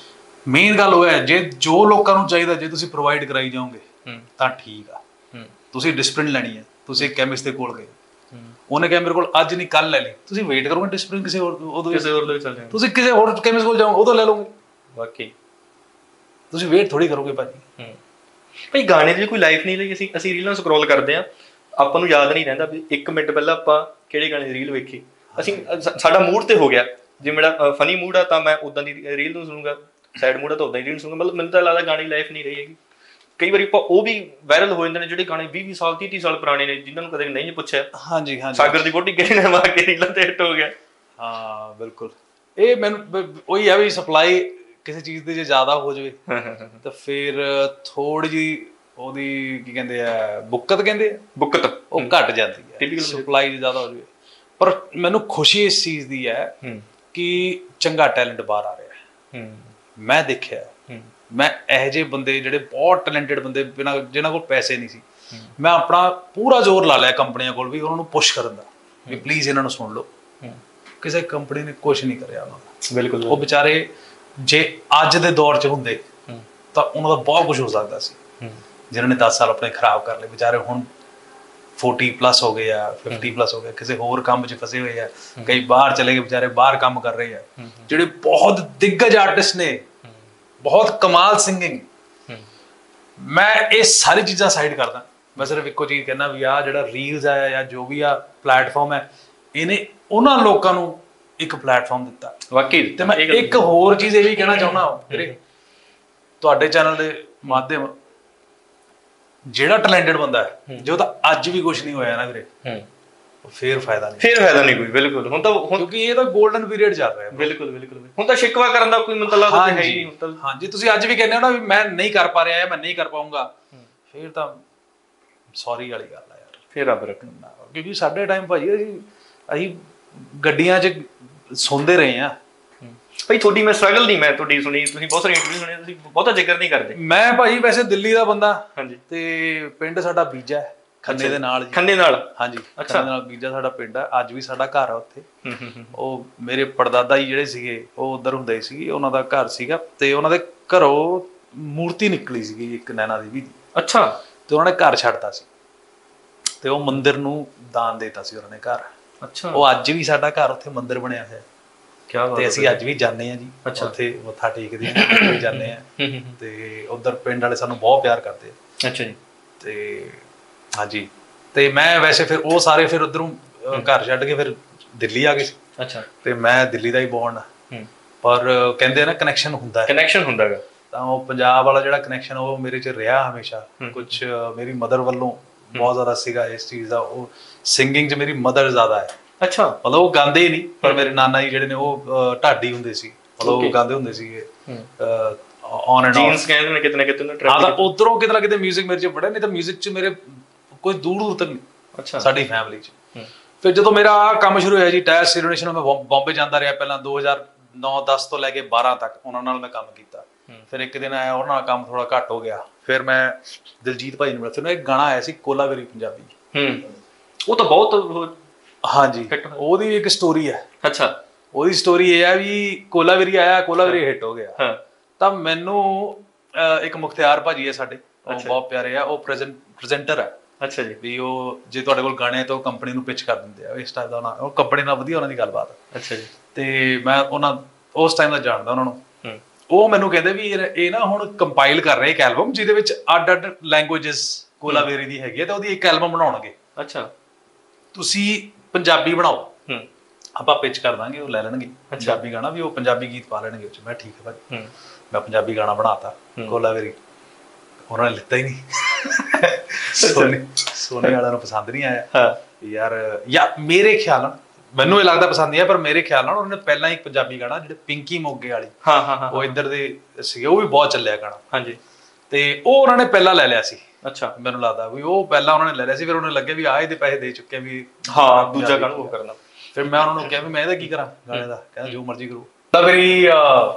ਮੇਨ ਗੱਲ ਉਹ ਹੈ, ਜੇ ਜੋ ਲੋਕਾਂ ਨੂੰ ਚਾਹੀਦਾ ਜੇ ਤੁਸੀਂ ਪ੍ਰੋਵਾਈਡ ਕਰਾਈ ਜਾਓਗੇ ਤਾਂ ਠੀਕ ਆ। ਤੁਸੀਂ ਡਿਸਪਲਿਨ ਲੈਣੀ ਹੈ, ਤੁਸੀਂ ਇੱਕ ਕੈਮਿਸਟ ਦੇ ਕੋਲ ਗਏ, ਉਹਨੇ ਕਿਹਾ ਮੇਰੇ ਕੋਲ ਅੱਜ ਨਹੀਂ ਕੱਲ ਲੈ ਲਈ, ਤੁਸੀਂ ਵੇਟ ਕਰੋਗੇ ਡਿਸਪਲਿਨ ਕਿਸੇ ਹੋਰ ਉਦੋਂ ਕਿਸੇ ਹੋਰ ਦੇ ਚੱਲ ਜਾਓਗੇ, ਤੁਸੀਂ ਕਿਸੇ ਹੋਰ ਕੈਮਿਸਟ ਕੋਲ ਜਾਓਗੇ ਉਦੋਂ ਲੈ ਲਓਗੇ। ਵਾਕਈ ਤੁਸੀਂ ਵੇਟ ਥੋੜੀ ਕਰੋਗੇ ਭਾਜੀ। ਭਾਈ ਗਾਣੇ ਦੀ ਕੋਈ ਲਾਈਫ ਨਹੀਂ ਲਈ। ਅਸੀਂ ਅਸੀਂ ਰੀਲਾਂ ਸਕਰੋਲ ਕਰਦੇ ਹਾਂ, ਆਪਾਂ ਨੂੰ ਯਾਦ ਨਹੀਂ ਰਹਿੰਦਾ ਵੀ ਇੱਕ ਮਿੰਟ ਪਹਿਲਾਂ ਆਪਾਂ ਕਿਹੜੇ ਗਾਣੇ ਦੀ ਰੀਲ ਵੇਖੀ। ਅਸੀਂ ਸਾਡਾ ਮੂਡ ਤੇ ਹੋ ਗਿਆ, ਜੇ ਮੇਰਾ ਫਨੀ ਮੂਡ ਆ ਤਾਂ ਮੈਂ ਉਦਾਂ ਦੀ ਰੀਲ ਨੂੰ ਸੁਣੂਗਾ, ਸੈਡ ਮੂਡ ਆ ਤਾਂ ਉਦਾਂ ਦੀ ਰੀਲ ਸੁਣੂਗਾ। ਮਤਲਬ ਮੈਨੂੰ ਤਾਂ ਲੱਗਦਾ ਗਾਣੇ ਦੀ ਲਾਈਫ ਨਹੀਂ ਰਹੀ ਹੈਗੀ। ਕਈ ਵਾਰੀ ਆਪਾਂ ਉਹ ਵੀ ਵਾਇਰਲ ਹੋ ਜਾਂਦੇ ਨੇ ਜਿਹੜੇ ਗਾਣੇ ਵੀਹ ਵੀਹ ਸਾਲ ਤੀਹ ਤੀਹ ਸਾਲ ਪੁਰਾਣੇ ਨੇ, ਜਿਨ੍ਹਾਂ ਨੂੰ ਕਦੇ ਨਹੀਂ ਪੁੱਛਿਆ। ਹਾਂਜੀ ਹਾਂਜੀ ਸਾਗਰ ਦੀ ਵੋਟੀ ਕਿਹੜੇ ਨੇ ਮਾਰ ਕੇ ਰੀਲਾਂ ਤੇ ਹਿੱਟ ਹੋ ਗਿਆ। ਹਾਂ ਬਿਲਕੁਲ, ਇਹ ਮੈਨੂੰ ਉਹੀ ਆ ਵੀ ਸਪਲਾਈ ਕਿਸੇ ਚੀਜ਼ ਦੀ ਜੇ ਜ਼ਿਆਦਾ ਹੋ ਜਾਵੇ ਤਾਂ ਫਿਰ ਥੋੜੀ ਜਿਹੀ ਉਹਦੀ ਕੀ ਕਹਿੰਦੇ ਆ ਬੁੱਕਤ ਕਹਿੰਦੇ ਆ ਬੁੱਕਤ ਉਹ ਘਟ ਜਾਂਦੀ ਹੈ, ਸਪਲਾਈ ਜ਼ਿਆਦਾ ਹੋ ਜਾਵੇ। ਪਰ ਮੈਨੂੰ ਖੁਸ਼ੀ ਇਸ ਚੀਜ਼ ਦੀ ਹੈ ਕਿ ਚੰਗਾ ਟੈਲੈਂਟ ਬਾਹਰ ਆ ਰਿਹਾ। ਮੈਂ ਦੇਖਿਆ, ਮੈਂ ਇਹੋ ਜਿਹੇ ਬੰਦੇ ਜਿਹੜੇ ਬਹੁਤ ਟੈਲੈਂਟਡ ਬੰਦੇ ਬਿਨਾਂ ਜਿਹਨਾਂ ਕੋਲ ਪੈਸੇ ਨਹੀਂ ਸੀ, ਮੈਂ ਆਪਣਾ ਪੂਰਾ ਜ਼ੋਰ ਲਾ ਲਿਆ ਕੰਪਨੀਆਂ ਕੋਲ ਵੀ ਉਹਨਾਂ ਨੂੰ ਪੁਸ਼ ਕਰਨ ਦਾ ਵੀ ਪਲੀਜ਼ ਇਹਨਾਂ ਨੂੰ ਸੁਣ ਲਓ। ਕਿਸੇ ਕੰਪਨੀ ਨੇ ਕੁਛ ਨਹੀਂ ਕਰਿਆ ਉਹਨਾਂ ਦਾ। ਬਿਲਕੁਲ, ਉਹ ਵਿਚਾਰੇ ਜੇ ਅੱਜ ਦੇ ਦੌਰ 'ਚ ਹੁੰਦੇ ਤਾਂ ਉਹਨਾਂ ਦਾ ਬਹੁਤ ਕੁਛ ਹੋ ਸਕਦਾ ਸੀ। ਜਿਨ੍ਹਾਂ ਨੇ ਦਸ ਸਾਲ ਆਪਣੇ ਖਰਾਬ ਕਰ ਲਏ, ਵਿਚਾਰੇ ਹੁਣ ਫੋਰਟੀ ਪਲੱਸ ਹੋ ਗਏ ਆ, ਫਿਫਟੀ ਪਲੱਸ ਹੋ ਗਏ, ਕਿਸੇ ਹੋਰ ਕੰਮ 'ਚ ਫਸੇ ਹੋਏ ਆ, ਕਈ ਬਾਹਰ ਚਲੇ ਗਏ, ਵਿਚਾਰੇ ਬਾਹਰ ਕੰਮ ਕਰ ਰਹੇ ਆ, ਜਿਹੜੇ ਬਹੁਤ ਦਿੱਗਜ ਆਰਟਿਸਟ ਨੇ, ਬਹੁਤ ਕਮਾਲ ਸਿੰਗਿੰਗ। ਮੈਂ ਇਹ ਸਾਰੀ ਚੀਜ਼ਾਂ ਸਾਈਡ ਕਰਦਾ, ਮੈਂ ਸਿਰਫ ਇੱਕੋ ਚੀਜ਼ ਕਹਿੰਦਾ ਵੀ ਆਹ ਜਿਹੜਾ ਰੀਲਸ ਆ ਜਾਂ ਜੋ ਵੀ ਆ ਪਲੇਟਫਾਰਮ ਹੈ, ਇਹਨੇ ਉਹਨਾਂ ਲੋਕਾਂ ਨੂੰ ਇੱਕ ਪਲੇਟਫਾਰਮ ਦਿੱਤਾ। ਵਾਕਈ। ਤੇ ਮੈਂ ਇੱਕ ਹੋਰ ਚੀਜ਼ ਇਹ ਵੀ ਕਹਿਣਾ ਚਾਹੁੰਦਾ ਵੀਰੇ, ਤੁਹਾਡੇ ਚੈਨਲ ਦੇ ਮਾਧਿਅਮ, ਜਿਹੜਾ ਟੈਲੈਂਟਡ ਬੰਦਾ ਹੈ ਜੋ ਤਾਂ ਅੱਜ ਵੀ ਕੁਛ ਨਹੀਂ ਹੋਇਆ ਨਾ ਵੀਰੇ, ਫੇਰ ਫਾਇਦਾ ਨਹੀਂ, ਫੇਰ ਫਾਇਦਾ ਨਹੀਂ ਕੋਈ। ਬਿਲਕੁਲ, ਹੁਣ ਤਾਂ ਕਿਉਂਕਿ ਇਹ ਤਾਂ ਗੋਲਡਨ ਪੀਰੀਅਡ ਚੱਲ ਰਿਹਾ। ਬਿਲਕੁਲ ਬਿਲਕੁਲ, ਹੁਣ ਤਾਂ ਸ਼ਿਕਵਾ ਕਰਨ ਦਾ ਕੋਈ ਮਤਲਬ ਹੈ ਹੀ ਨਹੀਂ। ਹੁਣ ਤਾਂ ਹਾਂਜੀ, ਤੁਸੀਂ ਅੱਜ ਵੀ ਕਹਿੰਦੇ ਹੋ ਨਾ ਵੀ ਮੈਂ ਨਹੀਂ ਕਰ ਪਾ ਰਿਹਾ, ਮੈਂ ਨਹੀਂ ਕਰ ਪਾਊਂਗਾ, ਫੇਰ ਤਾਂ ਸੌਰੀ ਵਾਲੀ ਗੱਲ ਆ ਯਾਰ, ਫੇਰ ਰੱਬ ਰੱਖਣਾ। ਕਿਉਂਕਿ ਸਾਡੇ ਟਾਈਮ ਭਾਜੀ ਅਸੀਂ ਅਸੀਂ ਗੱਡੀਆਂ 'ਚ ਸੁਣਦੇ ਰਹੇ ਹਾਂ। ਭਾਈ ਤੁਹਾਡੀ ਮੈਂ ਸਟਰਗਲ ਨਹੀਂ ਮੈਂ ਤੁਹਾਡੀ ਸੁਣੀ, ਤੁਸੀਂ ਬਹੁਤ ਸਾਰੀ ਇੰਟਰਵਿਊ ਸੁਣੀ, ਤੁਸੀਂ ਬਹੁਤਾ ਜ਼ਿਕਰ ਨਹੀਂ ਕਰਦੇ। ਮੈਂ ਭਾਜੀ ਵੈਸੇ ਦਿੱਲੀ ਦਾ ਬੰਦਾ, ਹਾਂਜੀ, ਤੇ ਪਿੰਡ ਸਾਡਾ ਬੀਜਾ ਖੰਨੇ ਦੇ ਨਾਲ। ਖੰਨੇ ਨਾਲ? ਹਾਂਜੀ, ਖੰਨੇ ਨਾਲ ਬੀਜਾ ਸਾਡਾ ਪਿੰਡ ਆ। ਅੱਜ ਵੀ ਸਾਡਾ ਘਰ ਆ ਉੱਥੇ। ਉਹ ਮੇਰੇ ਪੜਦਾਦਾ ਜੀ ਜਿਹੜੇ ਸੀਗੇ ਉਹ ਉੱਧਰ ਹੁੰਦੇ ਸੀ, ਉਹਨਾਂ ਦਾ ਘਰ ਸੀਗਾ, ਤੇ ਉਹਨਾਂ ਦੇ ਘਰੋਂ ਮੂਰਤੀ ਨਿਕਲੀ ਸੀਗੀ ਇੱਕ ਨੈਣਾ ਦੇਵੀ ਦੀ। ਅੱਛਾ। ਤੇ ਉਹਨਾਂ ਨੇ ਘਰ ਛੱਡਤਾ ਸੀ ਤੇ ਉਹ ਮੰਦਿਰ ਨੂੰ ਦਾਨ ਦੇਤਾ ਸੀ ਉਹਨਾਂ ਨੇ ਘਰ। ਅੱਛਾ। ਉਹ ਅੱਜ ਵੀ ਸਾਡਾ ਘਰ ਉੱਥੇ ਮੰਦਿਰ ਬਣਿਆ ਹੋਇਆ ਤੇ ਅਸੀਂ ਅੱਜ ਵੀ ਜਾਂਦੇ ਹਾਂ ਜੀ ਉੱਥੇ ਮੱਥਾ ਟੇਕਦੇ ਹਾਂ, ਜਾਂਦੇ ਹਾਂ। ਤੇ ਉੱਧਰ ਪਿੰਡ ਵਾਲੇ ਸਾਨੂੰ ਬਹੁਤ ਪਿਆਰ ਕਰਦੇ ਆ। ਅੱਛਾ ਜੀ। ਤੇ ਹਾਂਜੀ, ਤੇ ਮੈਂ ਵੈਸੇ ਫਿਰ ਉਹ ਸਾਰੇ ਫਿਰ ਉੱਧਰੋਂ ਘਰ ਛੱਡ ਕੇ ਫਿਰ ਦਿੱਲੀ ਆ ਗਏ ਸੀ। ਅੱਛਾ। ਤੇ ਮੈਂ ਦਿੱਲੀ ਦਾ ਹੀ ਬੌਰਨ ਆ, ਪਰ ਕਹਿੰਦੇ ਆ ਨਾ ਕਨੈਕਸ਼ਨ ਹੁੰਦਾ, ਕਨੈਕਸ਼ਨ ਹੁੰਦਾ ਗਾ, ਤਾਂ ਉਹ ਪੰਜਾਬ ਵਾਲਾ ਜਿਹੜਾ ਕਨੈਕਸ਼ਨ ਉਹ ਮੇਰੇ 'ਚ ਰਿਹਾ ਹਮੇਸ਼ਾ। ਕੁਛ ਮੇਰੀ ਮਦਰ ਵੱਲੋਂ ਬਹੁਤ ਜ਼ਿਆਦਾ ਸੀਗਾ ਇਸ ਚੀਜ਼ ਦਾ। ਉਹ ਸਿੰਗਿੰਗ 'ਚ ਮੇਰੀ ਮਦਰ ਜ਼ਿਆਦਾ ਹੈ। ਅੱਛਾ। ਮਤਲਬ ਉਹ ਗਾਉਂਦੇ ਹੀ ਨਹੀਂ, ਪਰ ਮੇਰੇ ਨਾਨਾ ਜੀ ਜਿਹੜੇ ਨੇ ਉਹ ਢਾਡੀ ਹੁੰਦੇ ਸੀ, ਮਤਲਬ ਉਹ ਗਾਉਂਦੇ ਹੁੰਦੇ ਸੀਗੇ ਔਨ ਐਂਡ ਆਫ। ਕਹਿੰਦੇ ਨੇ ਕਿਤੇ ਨਾ ਕਿਤੇ ਹਾਂ, ਤਾਂ ਉੱਧਰੋਂ ਕਿਤੇ ਨਾ ਕਿਤੇ ਮਿਊਜ਼ਿਕ ਮੇਰੇ 'ਚ ਬੜਾ, ਨਹੀਂ ਤਾਂ ਮਿਊਜ਼ਿਕ 'ਚ ਮੇਰੇ ਕੋਈ ਦੂਰ ਦੂਰ ਤੱਕ ਨਹੀਂ। ਅੱਛਾ। ਸਾਡੀ ਫੈਮਿਲੀ 'ਚ ਫਿਰ ਜਦੋਂ ਮੇਰਾ ਆਹ ਕੰਮ ਸ਼ੁਰੂ ਹੋਇਆ ਜੀ, ਟੈਸ ਸਿਰੋਨੇਸ਼ਨ, ਮੈਂ ਬੰਬੇ ਜਾਂਦਾ ਰਿਹਾ ਪਹਿਲਾਂ ਦੋ ਹਜ਼ਾਰ ਨੌ ਦਸ ਤੋਂ ਲੈ ਕੇ ਬਾਰਾਂ ਤੱਕ ਉਹਨਾਂ ਨਾਲ ਮੈਂ ਕੰਮ ਕੀਤਾ। ਫਿਰ ਇੱਕ ਦਿਨ ਆਇਆ ਉਹਨਾਂ ਨਾਲ ਕੰਮ ਥੋੜਾ ਘੱਟ ਹੋ ਗਿਆ, ਫਿਰ ਮੈਂ ਦਿਲਜੀਤ ਭਾਈ ਨੂੰ ਮਿਲਿਆ। ਫਿਰ ਇੱਕ ਗਾਣਾ ਆਇਆ ਸੀ ਕੋਲਾਵੇਰੀ ਪੰਜਾਬੀ, ਉਹ ਤਾਂ ਬਹੁਤ, ਹਾਂਜੀ, ਉਹਦੀ ਇੱਕ ਸਟੋਰੀ ਹੈ। ਅੱਛਾ। ਉਹਦੀ ਸਟੋਰੀ ਇਹ ਹੈ ਵੀ ਕੋਲਾਵੇਰੀ ਆਇਆ, ਕੋਲਾਵੇਰੀ ਹਿੱਟ ਹੋ ਗਿਆ। ਤਾਂ ਮੈਨੂੰ ਇੱਕ ਮੁਖਤਿਆਰ ਭਾਜੀ ਹੈ ਸਾਡੇ, ਉਹ ਬਹੁਤ ਪਿਆਰੇ ਆ, ਉਹ ਪ੍ਰੈਜ਼ੈਂਟਰ ਹੈ। ਅੱਛਾ ਜੀ। ਵੀ ਉਹ ਜੇ ਤੁਹਾਡੇ ਕੋਲ ਗਾਣੇ ਤਾਂ ਉਹ ਕੰਪਨੀ ਨੂੰ ਪਿਚ ਕਰ ਦਿੰਦੇ ਆ, ਇਸ ਟਾਈਪ ਦਾ। ਉਹ ਕੰਪਨੀ ਨਾਲ ਵਧੀਆ ਉਹਨਾਂ ਦੀ ਗੱਲਬਾਤ। ਅੱਛਾ ਜੀ। ਤੇ ਮੈਂ ਉਹਨਾਂ ਉਸ ਟਾਈਮ ਦਾ ਜਾਣਦਾ ਉਹਨਾਂ ਨੂੰ। ਉਹ ਮੈਨੂੰ ਕਹਿੰਦੇ ਵੀ ਇਹ ਨਾ ਹੁਣ ਕੰਪਾਈਲ ਕਰ ਰਹੇ ਇੱਕ ਐਲਬਮ ਜਿਹਦੇ ਵਿੱਚ ਅੱਡ ਅੱਡ ਲੈਂਗੁਏਜਸ ਕੋਲਾਵੇਰੀ ਦੀ ਹੈਗੀ ਹੈ, ਤੇ ਉਹਦੀ ਇੱਕ ਐਲਬਮ ਬਣਾਉਣਗੇ। ਅੱਛਾ। ਤੁਸੀਂ ਪੰਜਾਬੀ ਬਣਾਓ, ਆਪਾਂ ਪਿਚ ਕਰ ਦਾਂਗੇ, ਉਹ ਲੈ ਲੈਣਗੇ ਪੰਜਾਬੀ ਗਾਣਾ ਵੀ, ਉਹ ਪੰਜਾਬੀ ਗੀਤ ਪਾ ਲੈਣਗੇ ਉਹ 'ਚ। ਮੈਂ ਠੀਕ ਹੈ ਭਾਜੀ। ਮੈਂ ਪੰਜਾਬੀ ਗਾਣਾ ਬਣਾਤਾ ਕੋਲਾਵੇਰੀ, ਉਹਨਾਂ ਨੇ ਲਿੱਤਾ ਹੀ ਨਹੀਂ। ਸੋਨੀ ਸੋਨੀ ਵਾਲਿਆਂ ਨੂੰ ਪਸੰਦ ਨਹੀਂ ਆਇਆ ਯਾਰ। ਯਾਰ ਮੇਰੇ ਖਿਆਲ ਨਾਲ, ਮੈਨੂੰ ਇਹ ਲੱਗਦਾ ਪਸੰਦ ਨਹੀਂ ਆ, ਪਰ ਮੇਰੇ ਖਿਆਲ ਨਾਲ ਉਹਨਾਂ ਨੇ ਪਹਿਲਾਂ ਇੱਕ ਪੰਜਾਬੀ ਗਾਣਾ ਜਿਹੜੇ ਪਿੰਕੀ ਮੋਗੇ ਵਾਲੀ, ਹਾਂ ਹਾਂ, ਉਹ ਇੱਧਰ ਦੇ ਸੀਗੇ, ਉਹ ਵੀ ਬਹੁਤ ਚੱਲਿਆ ਗਾਣਾ। ਹਾਂਜੀ। ਤੇ ਉਹ ਉਹਨਾਂ ਨੇ ਪਹਿਲਾਂ ਲੈ ਲਿਆ ਸੀ। ਅੱਛਾ। ਮੈਨੂੰ ਲੱਗਦਾ ਵੀ ਉਹ ਪਹਿਲਾਂ ਉਹਨਾਂ ਨੇ ਲੈ ਲਿਆ ਸੀ, ਫਿਰ ਉਹਨਾਂ ਨੂੰ ਲੱਗਿਆ ਵੀ ਆਹ ਇਹਦੇ ਪੈਸੇ ਦੇ ਚੁੱਕੇ ਵੀ, ਹਾਂ, ਦੂਜਾ ਗਾਣਾ ਉਹ ਕਰਨਾ। ਫਿਰ ਮੈਂ ਉਹਨਾਂ ਨੂੰ ਕਿਹਾ ਵੀ ਮੈਂ ਇਹਦਾ ਕੀ ਕਰਾਂ ਗਾਣੇ ਦਾ, ਕਹਿੰਦਾ ਜੋ ਮਰਜ਼ੀ ਕਰੋ। ਤਾਂ ਮੇਰੀ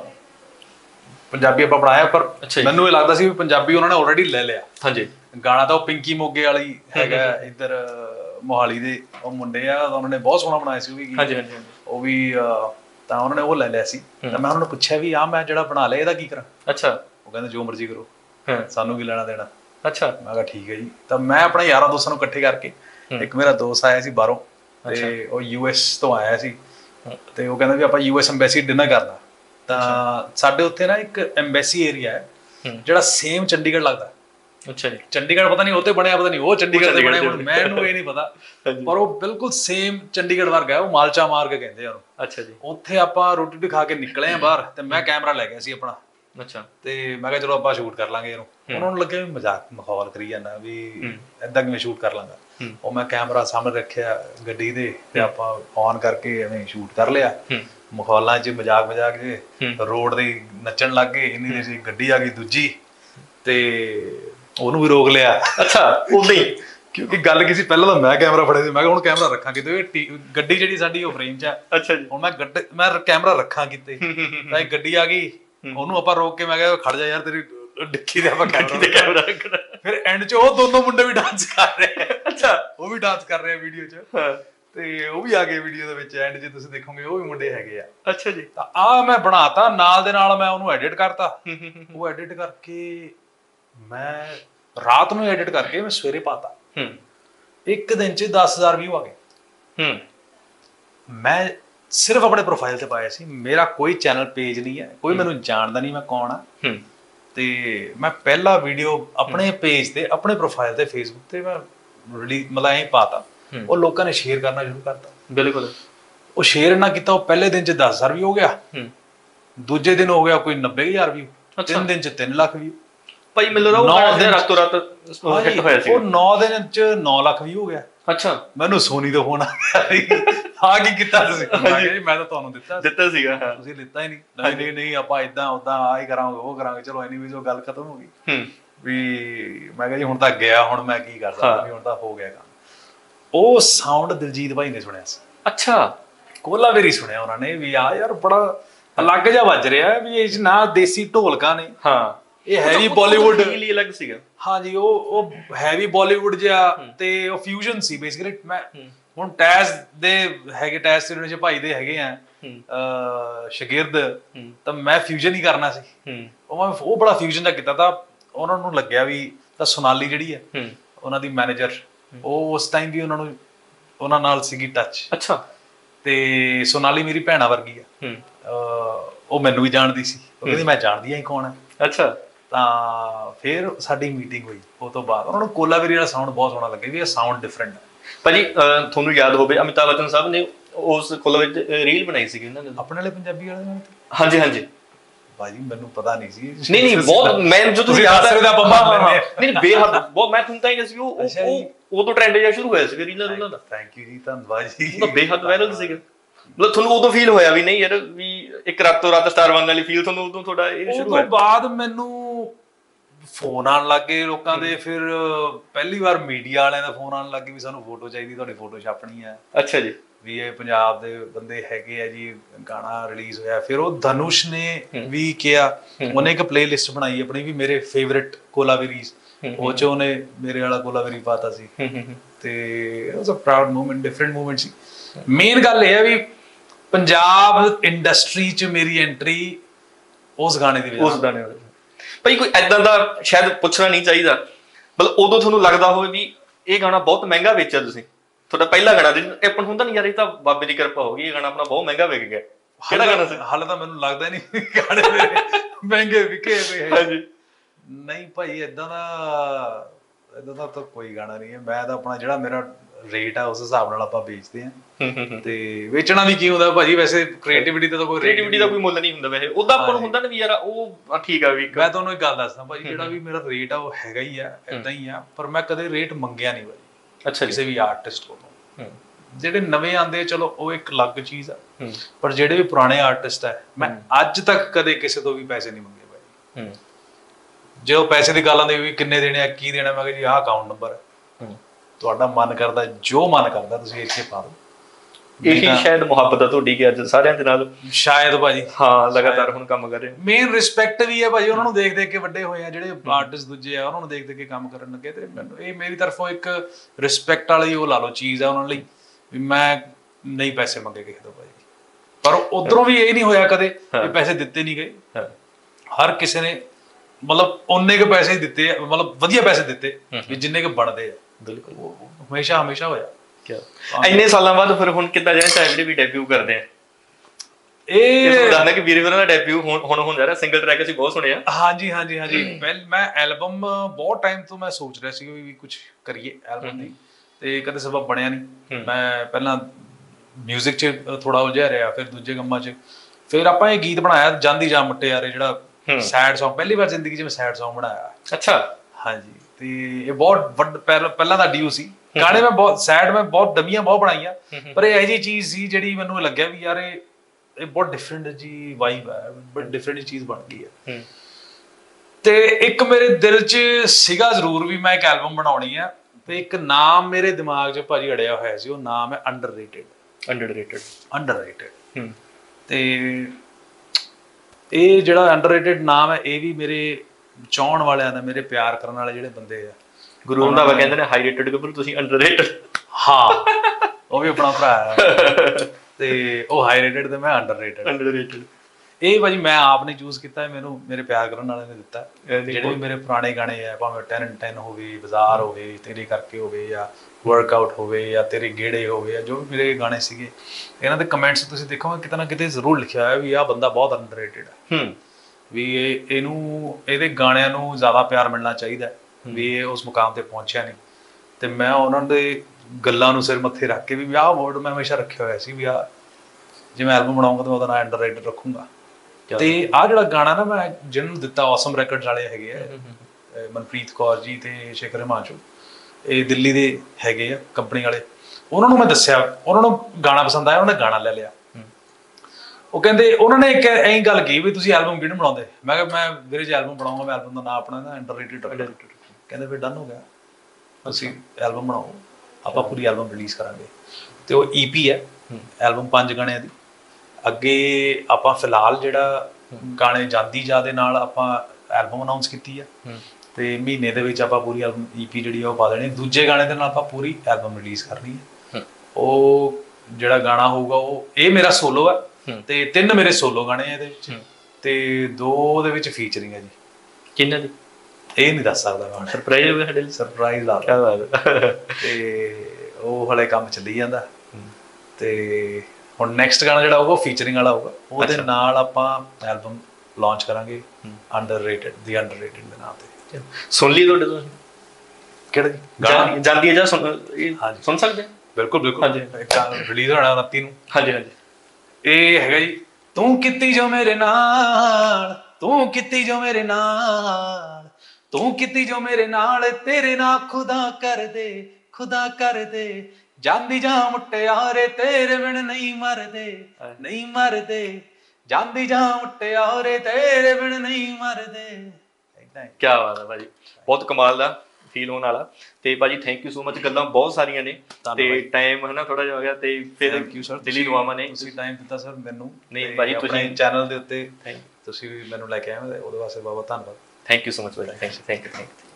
ਪੰਜਾਬੀ ਆਪਾਂ ਬਣਾਇਆ, ਪਰ ਮੈਨੂੰ ਇਹ ਲੱਗਦਾ ਸੀ ਵੀ ਪੰਜਾਬੀ ਉਹਨਾਂ ਨੇ ਆਲਰੇਡੀ ਲੈ ਲਿਆ। ਹਾਂਜੀ। ਗਾਣਾ ਤਾਂ ਉਹ ਪਿੰਕੀ ਮੋਗੇ ਵਾਲੀ ਹੈਗਾ, ਇੱਧਰ ਮੋਹਾਲੀ ਦੇ ਉਹ ਮੁੰਡੇ ਆ, ਉਹਨਾਂ ਨੇ ਬਹੁਤ ਸੋਹਣਾ ਬਣਾਇਆ ਸੀ ਉਹ ਵੀ। ਹਾਂਜੀ ਹਾਂਜੀ। ਉਹ ਵੀ ਤਾਂ ਉਹਨਾਂ ਨੇ ਉਹ ਲੈ ਲਿਆ ਸੀ। ਤਾਂ ਮੈਂ ਉਹਨਾਂ ਨੂੰ ਪੁੱਛਿਆ ਵੀ ਆ ਮੈਂ ਜਿਹੜਾ ਬਣਾ ਲਿਆ ਇਹਦਾ ਕੀ ਕਰਾਂ। ਅੱਛਾ। ਉਹ ਕਹਿੰਦੇ ਜੋ ਮਰਜ਼ੀ ਕਰੋ, ਸਾਨੂੰ ਕੀ ਲੈਣਾ ਦੇਣਾ। ਅੱਛਾ। ਮੈਂ ਕਿਹਾ ਠੀਕ ਹੈ ਜੀ। ਤਾਂ ਮੈਂ ਆਪਣੇ ਯਾਰਾਂ ਦੋਸਤਾਂ ਨੂੰ ਇਕੱਠੇ ਕਰਕੇ, ਇੱਕ ਮੇਰਾ ਦੋਸਤ ਆਇਆ ਸੀ ਬਾਹਰੋਂ ਤੇ ਉਹ ਯੂ ਐਸ ਤੋਂ ਆਇਆ ਸੀ ਤੇ ਉਹ ਕਹਿੰਦਾ ਵੀ ਆਪਾਂ ਯੂ ਐਸ ਐਮਬੈਸੀ ਡਿਨਰ ਕਰਨਾ। ਤਾਂ ਸਾਡੇ ਉੱਥੇ ਨਾ ਇੱਕ ਐਮਬੈਸੀ ਏਰੀਆ ਹੈ ਜਿਹੜਾ ਸੇਮ ਚੰਡੀਗੜ੍ਹ ਲੱਗਦਾ। ਅੱਛਾ ਜੀ। ਚੰਡੀਗੜ੍ਹ ਪਤਾ ਨਹੀਂ ਉਹ ਤੇ ਬਣਿਆ, ਪਤਾ ਨਹੀਂ ਉਹ ਚੰਡੀਗੜ੍ਹ ਤੇ ਬਣਿਆ, ਹੁਣ ਮੈਨੂੰ ਇਹ ਨਹੀਂ ਪਤਾ, ਪਰ ਉਹ ਬਿਲਕੁਲ ਸੇਮ ਚੰਡੀਗੜ੍ਹ ਵਰਗਾ। ਉਹ ਮਾਲਚਾ ਮਾਰਗ ਕਹਿੰਦੇ ਆ ਉਹਨੂੰ। ਅੱਛਾ ਜੀ। ਉੱਥੇ ਆਪਾਂ ਰੋਟੀ ਰੋਟੀ ਖਾ ਕੇ ਨਿਕਲੇ ਆ ਬਾਹਰ ਤੇ ਮੈਂ ਕੈਮਰਾ ਲੈ ਗਿਆ ਸੀ ਆਪਣਾ। ਅੱਛਾ। ਤੇ ਮੈਂ ਕਿਹਾ ਚਲੋ ਆਪਾਂ ਸ਼ੂਟ ਕਰ ਲਾਂਗੇ ਇਹਨੂੰ। ਉਹਨਾਂ ਨੂੰ ਲੱਗਿਆ ਵੀ ਮਜ਼ਾਕ ਮਖੌਲ ਕਰੀ ਜਾਂਦਾ ਵੀ ਏਦਾਂ ਕਿਵੇਂ ਸ਼ੂਟ ਕਰ ਲਾਂਗਾ। ਉਹ ਮੈਂ ਕੈਮਰਾ ਸਾਹਮਣੇ ਰੱਖਿਆ ਗੱਡੀ ਦੇ ਤੇ ਆਪਾਂ ਔਨ ਕਰਕੇ ਐਵੇਂ ਸ਼ੂਟ ਕਰ ਲਿਆ। ਮਖੌਲਾਂ 'ਚ ਮਜ਼ਾਕ ਮਜ਼ਾਕ ਜੇ ਰੋਡ ਦੇ ਨੱਚਣ ਲੱਗ ਗਏ। ਇੰਨੀ ਦੇਰ 'ਚ ਗੱਡੀ ਆ ਗਈ ਦੂਜੀ ਤੇ ਉਹਨੂੰ ਵੀ ਰੋਕ ਲਿਆ। ਅੱਛਾ। ਉਦਾਂ ਹੀ ਕਿਉਂਕਿ ਗੱਲ ਕੀ ਸੀ, ਪਹਿਲਾਂ ਤਾਂ ਮੈਂ ਕੈਮਰਾ ਫੜਿਆ ਸੀ। ਮੈਂ ਕਿਹਾ ਹੁਣ ਕੈਮਰਾ ਰੱਖਾਂ ਕਿਤੇ, ਗੱਡੀ ਜਿਹੜੀ ਸਾਡੀ ਉਹ ਫਰੇਮ 'ਚ ਆ। ਅੱਛਾ ਜੀ। ਹੁਣ ਮੈਂ ਗੱਡੀ ਮੈਂ ਕੈਮਰਾ ਰੱਖਾਂ ਕਿਤੇ, ਤਾਂ ਇੱਕ ਗੱਡੀ ਆ ਗਈ, ਉਹਨੂੰ ਆਪਾਂ ਰੋਕ ਕੇ ਮੈਂ ਕਿਹਾ ਖੜ ਜਾ ਯਾਰ ਤੇਰੀ ਡਿੱਕੀ ਦੇ ਆਪਾਂ ਕੈਮਰਾ ਰੱਖਣਾ। ਫਿਰ ਐਂਡ 'ਚ ਉਹ ਦੋਨੋਂ ਮੁੰਡੇ ਵੀ ਡਾਂਸ ਕਰ ਰਹੇ। ਅੱਛਾ। ਉਹ ਵੀ ਡਾਂਸ ਕਰ ਰਹੇ ਆ ਵੀਡੀਓ 'ਚ ਤੇ ਉਹ ਵੀ ਆ ਗਏ ਵੀਡੀਓ ਦੇ ਵਿੱਚ। ਐਂਡ 'ਚ ਤੁਸੀਂ ਦੇਖੋਗੇ ਉਹ ਵੀ ਮੁੰਡੇ ਹੈਗੇ ਆ। ਅੱਛਾ ਜੀ। ਤਾਂ ਆਹ ਮੈਂ ਬਣਾਤਾ, ਨਾਲ ਦੇ ਨਾਲ ਮੈਂ ਉਹਨੂੰ ਐਡਿਟ ਕਰਤਾ। ਉਹ ਐਡਿਟ ਕਰਕੇ ਮੈਂ ਰਾਤ ਨੂੰ ਐਡਿਟ ਕਰਕੇ ਮੈਂ ਸਵੇਰੇ ਪਾਤਾ। ਇੱਕ ਦਿਨ 'ਚ ਦਸ ਹਜ਼ਾਰ ਵਿਊ ਆ ਗਏ। ਮੈਂ ਸਿਰਫ ਆਪਣੇ ਪ੍ਰੋਫਾਈਲ ਤੇ ਪਾਇਆ ਸੀ। ਮੇਰਾ ਕੋਈ ਚੈਨਲ ਪੇਜ ਨਹੀਂ ਹੈ, ਕੋਈ ਮੈਨੂੰ ਜਾਣਦਾ ਨਹੀਂ ਮੈਂ ਕੌਣ ਆ। ਤੇ ਮੈਂ ਪਹਿਲਾ ਵੀਡੀਓ ਆਪਣੇ ਪੇਜ ਤੇ, ਆਪਣੇ ਪ੍ਰੋਫਾਈਲ ਤੇ ਫੇਸਬੁੱਕ ਤੇ ਮੈਂ ਰਿਲੀਜ਼ ਮਤਲਬ ਐਂ ਪਾਤਾ। ਉਹ ਲੋਕਾਂ ਨੇ ਸ਼ੇਅਰ ਕਰਨਾ ਸ਼ੁਰੂ ਕਰਤਾ। ਬਿਲਕੁਲ। ਉਹ ਸ਼ੇਅਰ ਨਾ ਕੀਤਾ, ਉਹ ਪਹਿਲੇ ਦਿਨ 'ਚ ਦਸ ਹਜ਼ਾਰ ਵੀ ਹੋ ਗਿਆ, ਦੂਜੇ ਦਿਨ ਹੋ ਗਿਆ ਕੋਈ ਨੱਬੇ ਹਜ਼ਾਰ ਵੀ, ਤਿੰਨ ਦਿਨ 'ਚ ਤਿੰਨ ਲੱਖ ਵੀ। ਭਾਈ ਮੈਨੂੰ ਲੱਗਦਾ ਰਾਤੋਂ ਰਾਤ ਹਿੱਟ ਹੋਇਆ ਸੀ। ਉਹ ਨੌ ਦਿਨ 'ਚ ਨੌ ਲੱਖ ਵੀ ਹੋ ਗਿਆ। ਅੱਛਾ। ਮੈਨੂੰ ਸੋਨੀ ਦਾ ਫੋਨ ਆ ਗਿਆ, ਆ ਕੀ ਕੀਤਾ ਤੁਸੀਂ? ਮੈਂ ਤਾਂ ਤੁਹਾਨੂੰ ਦਿੱਤਾ ਦਿੱਤਾ ਸੀਗਾ, ਤੁਸੀਂ ਲਿੱਤਾ ਹੀ ਨਹੀਂ। ਨਹੀਂ ਨਹੀਂ ਨਹੀਂ ਆਪਾਂ ਏਦਾਂ ਓਦਾਂ ਆ ਹੀ ਕਰਾਂਗੇ ਉਹ ਕਰਾਂਗੇ। ਚਲੋ ਐਨੀਵੇਜ਼ ਉਹ ਗੱਲ ਖਤਮ ਹੋ ਗਈ ਵੀ। ਮੈਂ ਕਿਹਾ ਜੀ ਹੁਣ ਤਾਂ ਗਿਆ, ਹੁਣ ਮੈਂ ਕੀ ਕਰ ਸਕਦਾ ਵੀ, ਹੁਣ ਤਾਂ ਹੋ ਗਿਆ ਕੰਮ। ਉਹ ਸਾਊਂਡ ਦਿਲਜੀਤ ਭਾਈ ਨੇ ਸੁਣਿਆ ਸੀ। ਅੱਛਾ। ਕੋਲਾਵੇਰੀ ਸੁਣਿਆ ਉਹਨਾਂ ਨੇ ਵੀ ਆ ਯਾਰ ਬੜਾ ਅਲੱਗ ਜਿਹਾ ਵੱਜ ਰਿਹਾ ਵੀ, ਇਹ 'ਚ ਨਾ ਦੇਸੀ ਢੋਲਕਾਂ ਨੇ। ਹਾਂ। ਇਹ ਹੈਵੀ ਬਾਲੀਵੁੱਡ ਲਈ ਅਲੱਗ ਸੀਗਾ। ਹਾਂਜੀ। ਉਹ ਉਹ ਹੈਵੀ ਬਾਲੀਵੁੱਡ ਜਿਹਾ ਤੇ ਉਹ ਫਿਊਜ਼ਨ ਸੀ ਬੇਸਿਕਲੀ। ਮੈਂ ਹੁਣ ਟੈਸ ਦੇ ਹੈਗੇ, ਟੈਸ ਸਟੂਡੀਓ 'ਚ ਭਾਈ ਦੇ ਹੈਗੇ ਆ ਸ਼ਾਗਿਰਦ, ਤਾਂ ਮੈਂ ਫਿਊਜ਼ਨ ਹੀ ਕਰਨਾ ਸੀ। ਉਹ ਮੈਂ ਉਹ ਬੜਾ ਫਿਊਜ਼ਨ ਦਾ ਕੀਤਾ। ਤਾਂ ਉਹਨਾਂ ਨੂੰ ਲੱਗਿਆ ਵੀ, ਤਾਂ ਸੋਨਾਲੀ ਜਿਹੜੀ ਹੈ ਉਹਨਾਂ ਦੀ ਮੈਨੇਜਰ, ਉਹ ਉਸ ਟਾਈਮ ਵੀ ਉਹਨਾਂ ਨੂੰ ਉਹਨਾਂ ਨਾਲ ਸੀਗੀ ਟੱਚ। ਅੱਛਾ। ਤੇ ਸੋਨਾਲੀ ਮੇਰੀ ਭੈਣਾ ਵਰਗੀ ਆ। ਉਹ ਮੈਨੂੰ ਵੀ ਜਾਣਦੀ ਸੀ। ਉਹ ਕਹਿੰਦੀ ਮੈਂ ਜਾਣਦੀ ਹਾਂ ਕੌਣ ਹੈ। ਅੱਛਾ। ਤਾਂ ਫਿਰ ਸਾਡੀ ਮੀਟਿੰਗ ਹੋਈ। ਉਹ ਤੋਂ ਬਾਅਦ ਉਹਨਾਂ ਨੂੰ ਕੋਲਾਵੇਰੀ ਵਾਲਾ ਸਾਊਂਡ ਬਹੁਤ ਸੋਹਣਾ ਲੱਗਿਆ ਵੀ ਇਹ ਸਾਊਂਡ ਡਿਫਰੈਂਟ ਹੈ। ਭਾਜੀ ਤੁਹਾਨੂੰ ਯਾਦ ਹੋਵੇ ਅਮਿਤਾਭ ਬੱਚਨ ਸਾਹਿਬ ਨੇ ਉਸ ਕੋਲਾ ਵਿੱਚ ਰੀਲ ਬਣਾਈ ਸੀਗੀ ਉਹਨਾਂ ਨੇ ਆਪਣੇ ਵਾਲੇ ਪੰਜਾਬੀ ਵਾਲੇ ਨਾਲ। ਹਾਂਜੀ ਹਾਂਜੀ। ਭਾਜੀ ਮੈਨੂੰ ਪਤਾ ਨਹੀਂ ਸੀ। ਨਹੀਂ ਨਹੀਂ ਬਹੁਤ ਮੈਂ ਜੋ ਤੁਸੀਂ ਯਾਦ ਕਰਦੇ ਆਪਾਂ ਮੰਨ ਲੈਂਦੇ ਆ। ਨਹੀਂ ਬੇਹੱਦ ਬਹੁਤ ਮੈਂ ਤੁਹਾਨੂੰ ਤਾਂ ਇਹ ਸੀ ਉਹ ਉਹ ਉਦੋਂ ਟ੍ਰੈਂਡ ਜਿਹਾ ਸ਼ੁਰੂ ਹੋਇਆ ਸੀ ਰੀਲਾਂ ਉਹਨਾਂ ਦਾ। ਥੈਂਕ ਯੂ ਜੀ, ਧੰਨਵਾਦ ਜੀ। ਉਹ ਬੇਹੱਦ ਵਾਇਰਲ ਸੀਗਾ। ਮਤਲਬ ਤੁਹਾਨੂੰ ਉਦੋਂ ਫੀਲ ਹੋਇਆ ਵੀ ਨਹੀਂ ਯਾਰ ਵੀ ਇੱਕ ਰਾਤੋਂ ਰਾਤ ਸਟਾਰ ਬਣਨ ਵਾਲੀ ਫੀਲ ਤੁਹਾਨੂੰ ਉਦੋਂ ਤੁਹਾਡਾ ਇਹ ਸ਼ੁਰੂ ਹੋਇਆ? ਉਸ ਤੋਂ ਬਾਅਦ ਮੈਨੂੰ ਫੋਨ ਆਉਣ ਲੱਗ ਗਏ ਲੋਕਾਂ ਦੇ। ਫਿਰ ਪਹਿਲੀ ਵਾਰ ਮੀਡੀਆ ਵਾਲਿਆਂ ਦਾ ਫੋਨ ਆਉਣ ਲੱਗ ਗਏ ਵੀ ਸਾਨੂੰ ਫੋਟੋ ਚਾਹੀਦੀ, ਤੁਹਾਡੀ ਫੋਟੋ ਛਾਪਣੀ ਹੈ। ਅੱਛਾ ਜੀ। ਵੀ ਇਹ ਪੰਜਾਬ ਦੇ ਬੰਦੇ ਹੈਗੇ ਆ ਜੀ, ਗਾਣਾ ਰਿਲੀਜ਼ ਹੋਇਆ। ਫਿਰ ਉਹ ਧਨੁਸ਼ ਨੇ ਵੀ ਕਿਹਾ, ਉਹਨੇ ਇੱਕ ਪਲੇ ਲਿਸਟ ਬਣਾਈ ਆਪਣੀ ਵੀ ਮੇਰੇ ਫੇਵਰਿਟ ਕੋਲਾਵੇਰੀਜ਼, ਉਹ 'ਚ ਉਹਨੇ ਮੇਰੇ ਵਾਲਾ ਕੋਲਾਵੇਰੀ ਪਾਤਾ ਸੀ। ਤੇ it was a proud moment, different moment ਸੀ। ਮੇਨ ਗੱਲ ਇਹ ਹੈ ਵੀ ਪੰਜਾਬ ਇੰਡਸਟਰੀ 'ਚ ਮੇਰੀ ਐਂਟਰੀ ਉਸ ਗਾਣੇ ਦੀ ਉਸ ਗਾਣੇ ਨਾਲ। ਭਾਈ ਕੋਈ ਏਦਾਂ ਦਾ ਸ਼ਾਇਦ ਪੁੱਛਣਾ ਨਹੀਂ ਚਾਹੀਦਾ, ਮਤਲਬ ਉਦੋਂ ਤੁਹਾਨੂੰ ਲੱਗਦਾ ਹੋਵੇ ਵੀ ਇਹ ਗਾਣਾ ਬਹੁਤ ਮਹਿੰਗਾ ਵੇਚਿਆ ਤੁਸੀਂ, ਤੁਹਾਡਾ ਪਹਿਲਾ ਗਾਣਾ ਆਪਾਂ ਹੁੰਦਾ ਨਹੀਂ ਯਾਰ ਇਹ ਤਾਂ ਬਾਬੇ ਦੀ ਕਿਰਪਾ ਹੋ ਗਈ, ਇਹ ਗਾਣਾ ਆਪਣਾ ਬਹੁਤ ਮਹਿੰਗਾ ਵਿਕ ਗਿਆ। ਕਿਹੜਾ ਗਾਣਾ ਸੀ? ਹਾਲੇ ਤਾਂ ਮੈਨੂੰ ਲੱਗਦਾ ਨਹੀਂ ਗਾਣੇ ਮਹਿੰਗੇ ਵਿਕੇ ਕੋਈ। ਹਾਂਜੀ। ਨਹੀਂ ਭਾਈ ਏਦਾਂ ਦਾ ਏਦਾਂ ਦਾ ਤਾਂ ਕੋਈ ਗਾਣਾ ਨਹੀਂ ਹੈ। ਮੈਂ ਤਾਂ ਆਪਣਾ ਜਿਹੜਾ ਮੇਰਾ ਰੇਟ ਆ ਉਸ ਹਿਸਾਬ ਨਾਲ ਆਪਾਂ ਵੇਚਦੇ ਹਾਂ। ਤੇ ਵੇਚਣਾ ਵੀ ਕੀ ਹੁੰਦਾ ਭਾਜੀ, ਵੈਸੇ ਕ੍ਰੀਏਟੀਵਿਟੀ ਦਾ ਤਾਂ ਕੋਈ ਕ੍ਰੀਏਟੀਵਿਟੀ ਦਾ ਕੋਈ ਮੁੱਲ ਨਹੀਂ ਹੁੰਦਾ। ਵੈਸੇ ਉਹਦਾ ਆਪਾਂ ਨੂੰ ਹੁੰਦਾ ਨਾ ਵੀ ਯਾਰ ਉਹ ਠੀਕ ਆ ਵੀ। ਮੈਂ ਤੁਹਾਨੂੰ ਇੱਕ ਗੱਲ ਦੱਸਦਾ ਭਾਜੀ, ਜਿਹੜਾ ਵੀ ਮੇਰਾ ਰੇਟ ਆ ਉਹ ਹੈਗਾ ਹੀ ਆ, ਏਦਾਂ ਹੀ ਆ, ਪਰ ਮੈਂ ਕਦੇ ਰੇਟ ਮੰਗਿਆ ਨਹੀਂ ਭਾਜੀ। ਅੱਛਾ। ਕਿਸੇ ਵੀ ਆਰਟਿਸਟ ਕੋਲੋਂ। ਜਿਹੜੇ ਨਵੇਂ ਆਉਂਦੇ ਚਲੋ ਉਹ ਇੱਕ ਅਲੱਗ ਚੀਜ਼ ਆ, ਪਰ ਜਿਹੜੇ ਵੀ ਪੁਰਾਣੇ ਆਰਟਿਸਟ ਆ ਮੈਂ ਅੱਜ ਤੱਕ ਕਦੇ ਕਿਸੇ ਤੋਂ ਵੀ ਪੈਸੇ ਨਹੀਂ ਮੰਗੇ ਭਾਜੀ। ਜੇ ਉਹ ਪੈਸੇ ਦੀ ਗੱਲ ਆਉਂਦੀ ਵੀ ਕਿੰਨੇ ਦੇਣੇ ਆ, ਕੀ ਦੇਣਾ, ਮੈਂ ਕਿਹਾ ਜੀ ਆਹ ਅਕਾਊਂਟ ਨੰਬਰ ਹੈ, ਤੁਹਾਡਾ ਮਨ ਕਰਦਾ ਜੋ ਮਨ ਕਰਦਾ ਤੁਸੀਂ ਇੱਥੇ ਪਾ ਦਿਓ। ਇਹੀ ਸ਼ਾਇਦ ਮੁਹੱਬਤ ਆ ਤੁਹਾਡੀ ਕਿ ਅੱਜ ਸਾਰਿਆਂ ਦੇ ਨਾਲ ਸ਼ਾਇਦ ਭਾਜੀ। ਹਾਂ ਲਗਾਤਾਰ ਹੁਣ ਕੰਮ ਕਰ ਰਹੇ। ਮੇਨ ਰਿਸਪੈਕਟ ਵੀ ਹੈ ਭਾਜੀ, ਉਹਨਾਂ ਨੂੰ ਦੇਖ ਦੇਖ ਕੇ ਵੱਡੇ ਹੋਏ ਆ ਜਿਹੜੇ ਆਰਟਿਸਟ ਦੂਜੇ ਆ, ਉਹਨਾਂ ਨੂੰ ਦੇਖ ਦੇਖ ਕੇ ਕੰਮ ਕਰਨ ਲੱਗੇ। ਤੇ ਮੈਨੂੰ ਇਹ ਮੇਰੀ ਤਰਫੋਂ ਇੱਕ ਰਿਸਪੈਕਟ ਵਾਲੀ ਉਹ ਲਾ ਲਓ ਚੀਜ਼ ਆ ਉਹਨਾਂ ਲਈ ਵੀ ਮੈਂ ਨਹੀਂ ਪੈਸੇ ਮੰਗੇ ਕਿਸੇ ਤੋਂ ਭਾਜੀ। ਪਰ ਉਧਰੋਂ ਵੀ ਇਹ ਨਹੀਂ ਹੋਇਆ ਕਦੇ ਕਿ ਪੈਸੇ ਦਿੱਤੇ ਨਹੀਂ ਗਏ। ਹਰ ਕਿਸੇ ਨੇ ਮਤਲਬ ਉਹਨੇ ਕੁ ਪੈਸੇ ਦਿੱਤੇ, ਮਤਲਬ ਵਧੀਆ ਪੈਸੇ ਦਿੱਤੇ ਵੀ ਜਿੰਨੇ ਕੁ ਬਣਦੇ ਆ। ਬਿਲਕੁਲ ਹਮੇਸ਼ਾ ਹਮੇਸ਼ਾ ਹੋਇਆ। ਇੰਨੇ ਸਾਲਾਂ ਬਾਅਦ ਫਿਰ ਹੁਣ ਕਿੱਦਾਂ ਜਿਹੜਾ ਚਾਹੇ ਵੀ ਡੈਬਿਊ ਕਰਦੇ ਆ, ਇਹ ਦੱਸਦਾ ਕਿ ਵੀਰੇ ਵੀਰਾਂ ਦਾ ਡੈਬਿਊ ਹੁਣ ਹੁਣ ਹੋ ਰਿਹਾ, ਸਿੰਗਲ ਟਰੈਕ ਅਸੀਂ ਬਹੁਤ ਸੁਣਿਆ। ਹਾਂਜੀ ਹਾਂਜੀ ਹਾਂਜੀ ਪਹਿਲ ਮੈਂ ਐਲਬਮ ਬਹੁਤ ਟਾਈਮ ਤੋਂ ਮੈਂ ਸੋਚ ਰਿਹਾ ਸੀ ਵੀ ਕੁਝ ਕਰੀਏ ਐਲਬਮ ਦੀ, ਤੇ ਕਦੇ ਸਬਬ ਬਣਿਆ ਨਹੀਂ। ਮੈਂ ਪਹਿਲਾਂ ਮਿਊਜ਼ਿਕ 'ਚ ਥੋੜਾ ਉਲਝਿਆ ਰਿਹਾ, ਫਿਰ ਦੂਜੇ ਕੰਮਾਂ 'ਚ, ਫਿਰ ਆਪਾਂ ਇਹ ਗੀਤ ਬਣਾਇਆ ਜਾਂਦੀ ਜਾਂ ਮੁਟਿਆਰੇ, ਜਿਹੜਾ ਸੈਡ ਸੌਂਗ, ਪਹਿਲੀ ਵਾਰ ਜ਼ਿੰਦਗੀ 'ਚ ਮੈਂ ਸੈਡ ਸੌਂਗ ਬਣਾਇਆ। ਅੱਛਾ। ਹਾਂਜੀ, ਤੇ ਇਹ ਬਹੁਤ ਵੱਡ ਪਹਿਲਾਂ ਦਾ ਡਿਊ ਸੀ। ਗਾਣੇ ਮੈਂ ਬਹੁਤ ਸੈਡ, ਮੈਂ ਬਹੁਤ ਡਮੀਆਂ ਬਹੁਤ ਬਣਾਈਆਂ, ਪਰ ਇਹ ਇਹੋ ਜਿਹੀ ਚੀਜ਼ ਸੀ ਜਿਹੜੀ ਮੈਨੂੰ ਲੱਗਿਆ ਵੀ ਯਾਰ ਇਹ ਇਹ ਬਹੁਤ ਡਿਫਰੈਂਟ ਜੀ ਵਾਈਬ ਹੈ, ਬਟ ਡਿਫਰੈਂਟ ਚੀਜ਼ ਬਣ ਗਈ ਹੈ। ਤੇ ਇੱਕ ਮੇਰੇ ਦਿਲ 'ਚ ਸੀਗਾ ਜ਼ਰੂਰ ਵੀ ਮੈਂ ਇੱਕ ਐਲਬਮ ਬਣਾਉਣੀ ਹੈ, ਤੇ ਇੱਕ ਨਾਮ ਮੇਰੇ ਦਿਮਾਗ 'ਚ ਭਾਜੀ ਅੜਿਆ ਹੋਇਆ ਸੀ, ਉਹ ਨਾਮ ਹੈ ਅੰਡਰਰੇਟਡ। ਅੰਡਰਰੇਟਡ ਅੰਡਰਰੇਟਡ ਤੇ ਇਹ ਜਿਹੜਾ ਅੰਡਰਰੇਟਡ ਨਾਮ ਹੈ, ਇਹ ਵੀ ਮੇਰੇ ਚਾਹਣ ਵਾਲਿਆਂ ਦਾ, ਮੇਰੇ ਪਿਆਰ ਕਰਨ ਵਾਲੇ ਜਿਹੜੇ ਬੰਦੇ ਆ, ਗੁਰੂ ਰੰਧਾਵਾ ਕਹਿੰਦੇ ਨੇ ਹਾਈ ਰੇਟਡ ਗੱਭਰੂ, ਤੁਸੀਂ ਅੰਡਰਰੇਟਡ। ਹਾਂ, ਉਹ ਵੀ ਆਪਣਾ ਭਰਾ ਹੈ, ਤੇ ਉਹ ਹਾਈ ਰੇਟਡ ਤੇ ਮੈਂ ਅੰਡਰਰੇਟਡ। ਅੰਡਰਰੇਟਡ ਇਹ ਭਾਜੀ ਮੈਂ ਆਪ ਨੇ ਚੂਜ਼ ਕੀਤਾ, ਮੈਨੂੰ ਮੇਰੇ ਪਿਆਰ ਕਰਨ ਵਾਲਿਆਂ ਨੇ ਦਿੱਤਾ। ਜਿਹੜੇ ਵੀ ਮੇਰੇ ਪੁਰਾਣੇ ਗਾਣੇ ਆ, ਭਾਵੇਂ ਟੈਨ ਐਂਡ ਟੈਨ ਹੋਵੇ, ਬਾਜ਼ਾਰ ਹੋਵੇ, ਤੇਰੇ ਕਰਕੇ ਹੋਵੇ, ਜਾਂ ਵਰਕਆਊਟ ਹੋਵੇ, ਜਾਂ ਤੇਰੇ ਗੇੜੇ ਹੋਵੇ, ਜਾਂ ਜੋ ਵੀ ਮੇਰੇ ਗਾਣੇ ਸੀਗੇ, ਇਹਨਾਂ ਦੇ ਕਮੈਂਟਸ ਤੁਸੀਂ ਦੇਖੋਗੇ ਕਿਤੇ ਨਾ ਕਿਤੇ ਜ਼ਰੂਰ ਲਿਖਿਆ ਹੋਇਆ ਵੀ ਆਹ ਬੰਦਾ ਬਹੁਤ ਅੰਡਰਰੇਟਡ ਹੈ, ਵੀ ਇਹ ਇਹਨੂੰ ਇਹਦੇ ਗਾਣਿਆਂ ਨੂੰ ਜ਼ਿਆਦਾ ਪਿਆਰ ਮਿਲਣਾ ਚਾਹੀਦਾ, ਵੀ ਇਹ ਉਸ ਮੁਕਾਮ ਤੇ ਪਹੁੰਚਿਆ ਨਹੀਂ। ਤੇ ਮੈਂ ਉਹਨਾਂ ਦੇ ਗੱਲਾਂ ਨੂੰ ਸਿਰ ਮੱਥੇ ਰੱਖ ਕੇ ਵੀ ਆਹ ਵਰਡ ਮੈਂ ਹਮੇਸ਼ਾ ਰੱਖਿਆ ਹੋਇਆ ਸੀ ਵੀ ਆਹ ਜੇ ਮੈਂ ਐਲਬਮ ਬਣਾਉਂਗਾ ਤਾਂ ਉਹਦਾ ਨਾਂ ਅੰਡਰਰੇਟਡ ਰੱਖੂੰਗਾ। ਤੇ ਆਹ ਜਿਹੜਾ ਗਾਣਾ ਨਾ ਮੈਂ ਜਿਹਨਾਂ ਨੂੰ ਦਿੱਤਾ, ਔਸਮ ਰੈਕਰਡਸ ਵਾਲੇ ਹੈਗੇ ਆ, ਮਨਪ੍ਰੀਤ ਕੌਰ ਜੀ ਤੇ ਸ਼ੇਖਰ ਹਿਮਾਂਸ਼ੂ, ਇਹ ਦਿੱਲੀ ਦੇ ਹੈਗੇ ਆ ਕੰਪਨੀ ਵਾਲੇ, ਉਹਨਾਂ ਨੂੰ ਮੈਂ ਦੱਸਿਆ, ਉਹਨਾਂ ਨੂੰ ਗਾਣਾ ਪਸੰਦ ਆਇਆ, ਉਹਨਾਂ ਨੇ ਗਾਣਾ ਲੈ ਲਿਆ। ਉਹ ਕਹਿੰਦੇ, ਉਹਨਾਂ ਨੇ ਇੱਕ ਐਂ ਗੱਲ ਕਹੀ ਵੀ ਤੁਸੀਂ ਐਲਬਮ ਕਿਹਨੂੰ ਬਣਾਉਂਦੇ? ਮੈਂ ਕਿਹਾ ਮੈਂ ਵੀਰੇ ਜੇ ਐਲਬਮ ਬਣਾਉਂਗਾ ਮੈਂ ਐਲਬਮ ਦਾ ਨਾਂ ਆਪਣਾ ਨਾ ਅੰਡਰਰੇਟਡ ਰੱਖਾਂਗਾ। ਕਹਿੰਦੇ ਫਿਰ ਡਨ ਹੋ ਗਿਆ, ਅਸੀਂ ਐਲਬਮ ਬਣਾਓ, ਆਪਾਂ ਪੂਰੀ ਐਲਬਮ ਰਿਲੀਜ਼ ਕਰਾਂਗੇ। ਤੇ ਉਹ ਈ ਪੀ ਹੈ, ਐਲਬਮ ਪੰਜ ਗਾਣਿਆਂ ਦੀ। ਅੱਗੇ ਆਪਾਂ ਫਿਲਹਾਲ ਜਿਹੜਾ ਗਾਣੇ ਜਾਂਦੀ ਜਾ ਦੇ ਨਾਲ ਆਪਾਂ ਐਲਬਮ ਅਨਾਊਂਸ ਕੀਤੀ ਆ, ਤੇ ਮਹੀਨੇ ਦੇ ਵਿੱਚ ਆਪਾਂ ਪੂਰੀ ਐਲਬਮ ਈ ਪੀ ਜਿਹੜੀ ਆ ਉਹ ਪਾ ਦੇਣੀ। ਦੂਜੇ ਗਾਣੇ ਦੇ ਨਾਲ ਆਪਾਂ ਪੂਰੀ ਐਲਬਮ ਰਿਲੀਜ਼ ਕਰਨੀ ਹੈ। ਉਹ ਜਿਹੜਾ ਗਾਣਾ ਹੋਊਗਾ ਉਹ ਇਹ ਮੇਰਾ ਸੋਲੋ ਹੈ, ਤੇ ਤਿੰਨ ਮੇਰੇ ਸੋਲੋ ਗਾਣੇ ਆ ਇਹਦੇ ਵਿੱਚ, ਤੇ ਦੋ ਉਹਦੇ ਵਿੱਚ ਫੀਚਰਿੰਗ ਹੈ ਜੀ। ਕਿੰਨਾ ਦੀ ਇਹ ਨਹੀਂ ਦੱਸ ਸਕਦਾ ਮੈਂ, ਸਰਪ੍ਰਾਈਜ਼ ਹੋਵੇ ਸਾਡੇ ਲਈ, ਸਰਪ੍ਰਾਈਜ਼ ਲਾ ਲਾ। ਤੇ ਉਹ ਹਲੇ ਕੰਮ ਚੱਲੀ ਜਾਂਦਾ, ਤੇ ਹੁਣ ਨੈਕਸਟ ਗਾਣਾ ਜਿਹੜਾ ਹੋਊਗਾ ਉਹ ਫੀਚਰਿੰਗ ਵਾਲਾ ਹੋਊਗਾ, ਉਹਦੇ ਨਾਲ ਆਪਾਂ ਐਲਬਮ ਲਾਂਚ ਕਰਾਂਗੇ ਅੰਡਰਰੇਟਡ, ਦੀ ਅੰਡਰਰੇਟਡ ਦੇ ਨਾਮ ਤੇ। ਸੁਣ ਲਈ ਤੁਹਾਡੇ ਤੋਂ ਕਿਹੜਾ ਜੀ ਗਾਣਾ ਜਾਂਦੀ ਹੈ ਜਾਂ ਸੁਣ ਸਕਦੇ? ਬਿਲਕੁਲ ਬਿਲਕੁਲ, ਹਾਂਜੀ ਰਿਲੀਜ਼ ਹੋਣਾ ਉਨੱਤੀ ਨੂੰ। ਹਾਂਜੀ ਹਾਂਜੀ, ਇਹ ਹੈਗਾ ਜੀ, ਤੂੰ ਕੀਤੀ ਜੋ ਮੇਰੇ ਨਾਲ, ਤੂੰ ਕੀਤੀ ਜੋ ਮੇਰੇ ਨਾਲ, ਤੂੰ ਕੀਤੀ ਜੋ ਮੇਰੇ ਨਾਲ, ਤੇਰੇ ਨਾਲ ਖੁਦਾ ਕਰ ਦੇ, ਖੁਦਾ ਕਰ ਦੇ, ਜਾਂਦੀ ਜਾਂ ਮੁਟਿਆਰੇ ਤੇਰੇ ਬਿਨ ਨਹੀਂ ਮਰਦੇ, ਨਹੀਂ ਮਰਦੇ, ਜਾਂਦੀ ਜਾਂ ਮੁਟਿਆਰੇ ਤੇਰੇ ਬਿਨ ਨਹੀਂ ਮਰਦੇ। ਕਿਆ ਬਾਤ ਹੈ ਭਾਜੀ, ਬਹੁਤ ਕਮਾਲ ਦਾ ਫੀਲ ਹੋਣ ਵਾਲਾ। ਤੇ ਭਾਜੀ ਥੈਂਕ ਯੂ ਸੋ ਮਚ, ਗੱਲਾਂ ਬਹੁਤ ਸਾਰੀਆਂ ਨੇ ਤੇ ਟਾਈਮ ਹੈ ਨਾ ਥੋੜਾ ਜਿਹਾ ਹੋ ਗਿਆ, ਤੇ ਫਿਰ ਥੈਂਕ ਯੂ ਸਰ, ਦਿੱਲੀ ਦੁਆਵਾਂ ਨੇ ਤੁਸੀਂ ਟਾਈਮ ਦਿੱਤਾ ਸਰ ਮੈਨੂੰ। ਨਹੀਂ ਭਾਜੀ, ਤੁਸੀਂ ਚੈਨਲ ਦੇ ਉੱਤੇ ਤੁਸੀਂ ਵੀ ਮੈਨੂੰ ਲੈ ਕੇ ਆਏ, ਉਹਦੇ ਵਾਸਤੇ ਬਹੁਤ ਬਹੁਤ ਧੰਨਵਾਦ। ਥੈਂਕ ਯੂ ਸੋ ਮਚ ਭਾਜੀ, ਥੈਂਕ ਯੂ ਥੈਂਕ ਯੂ।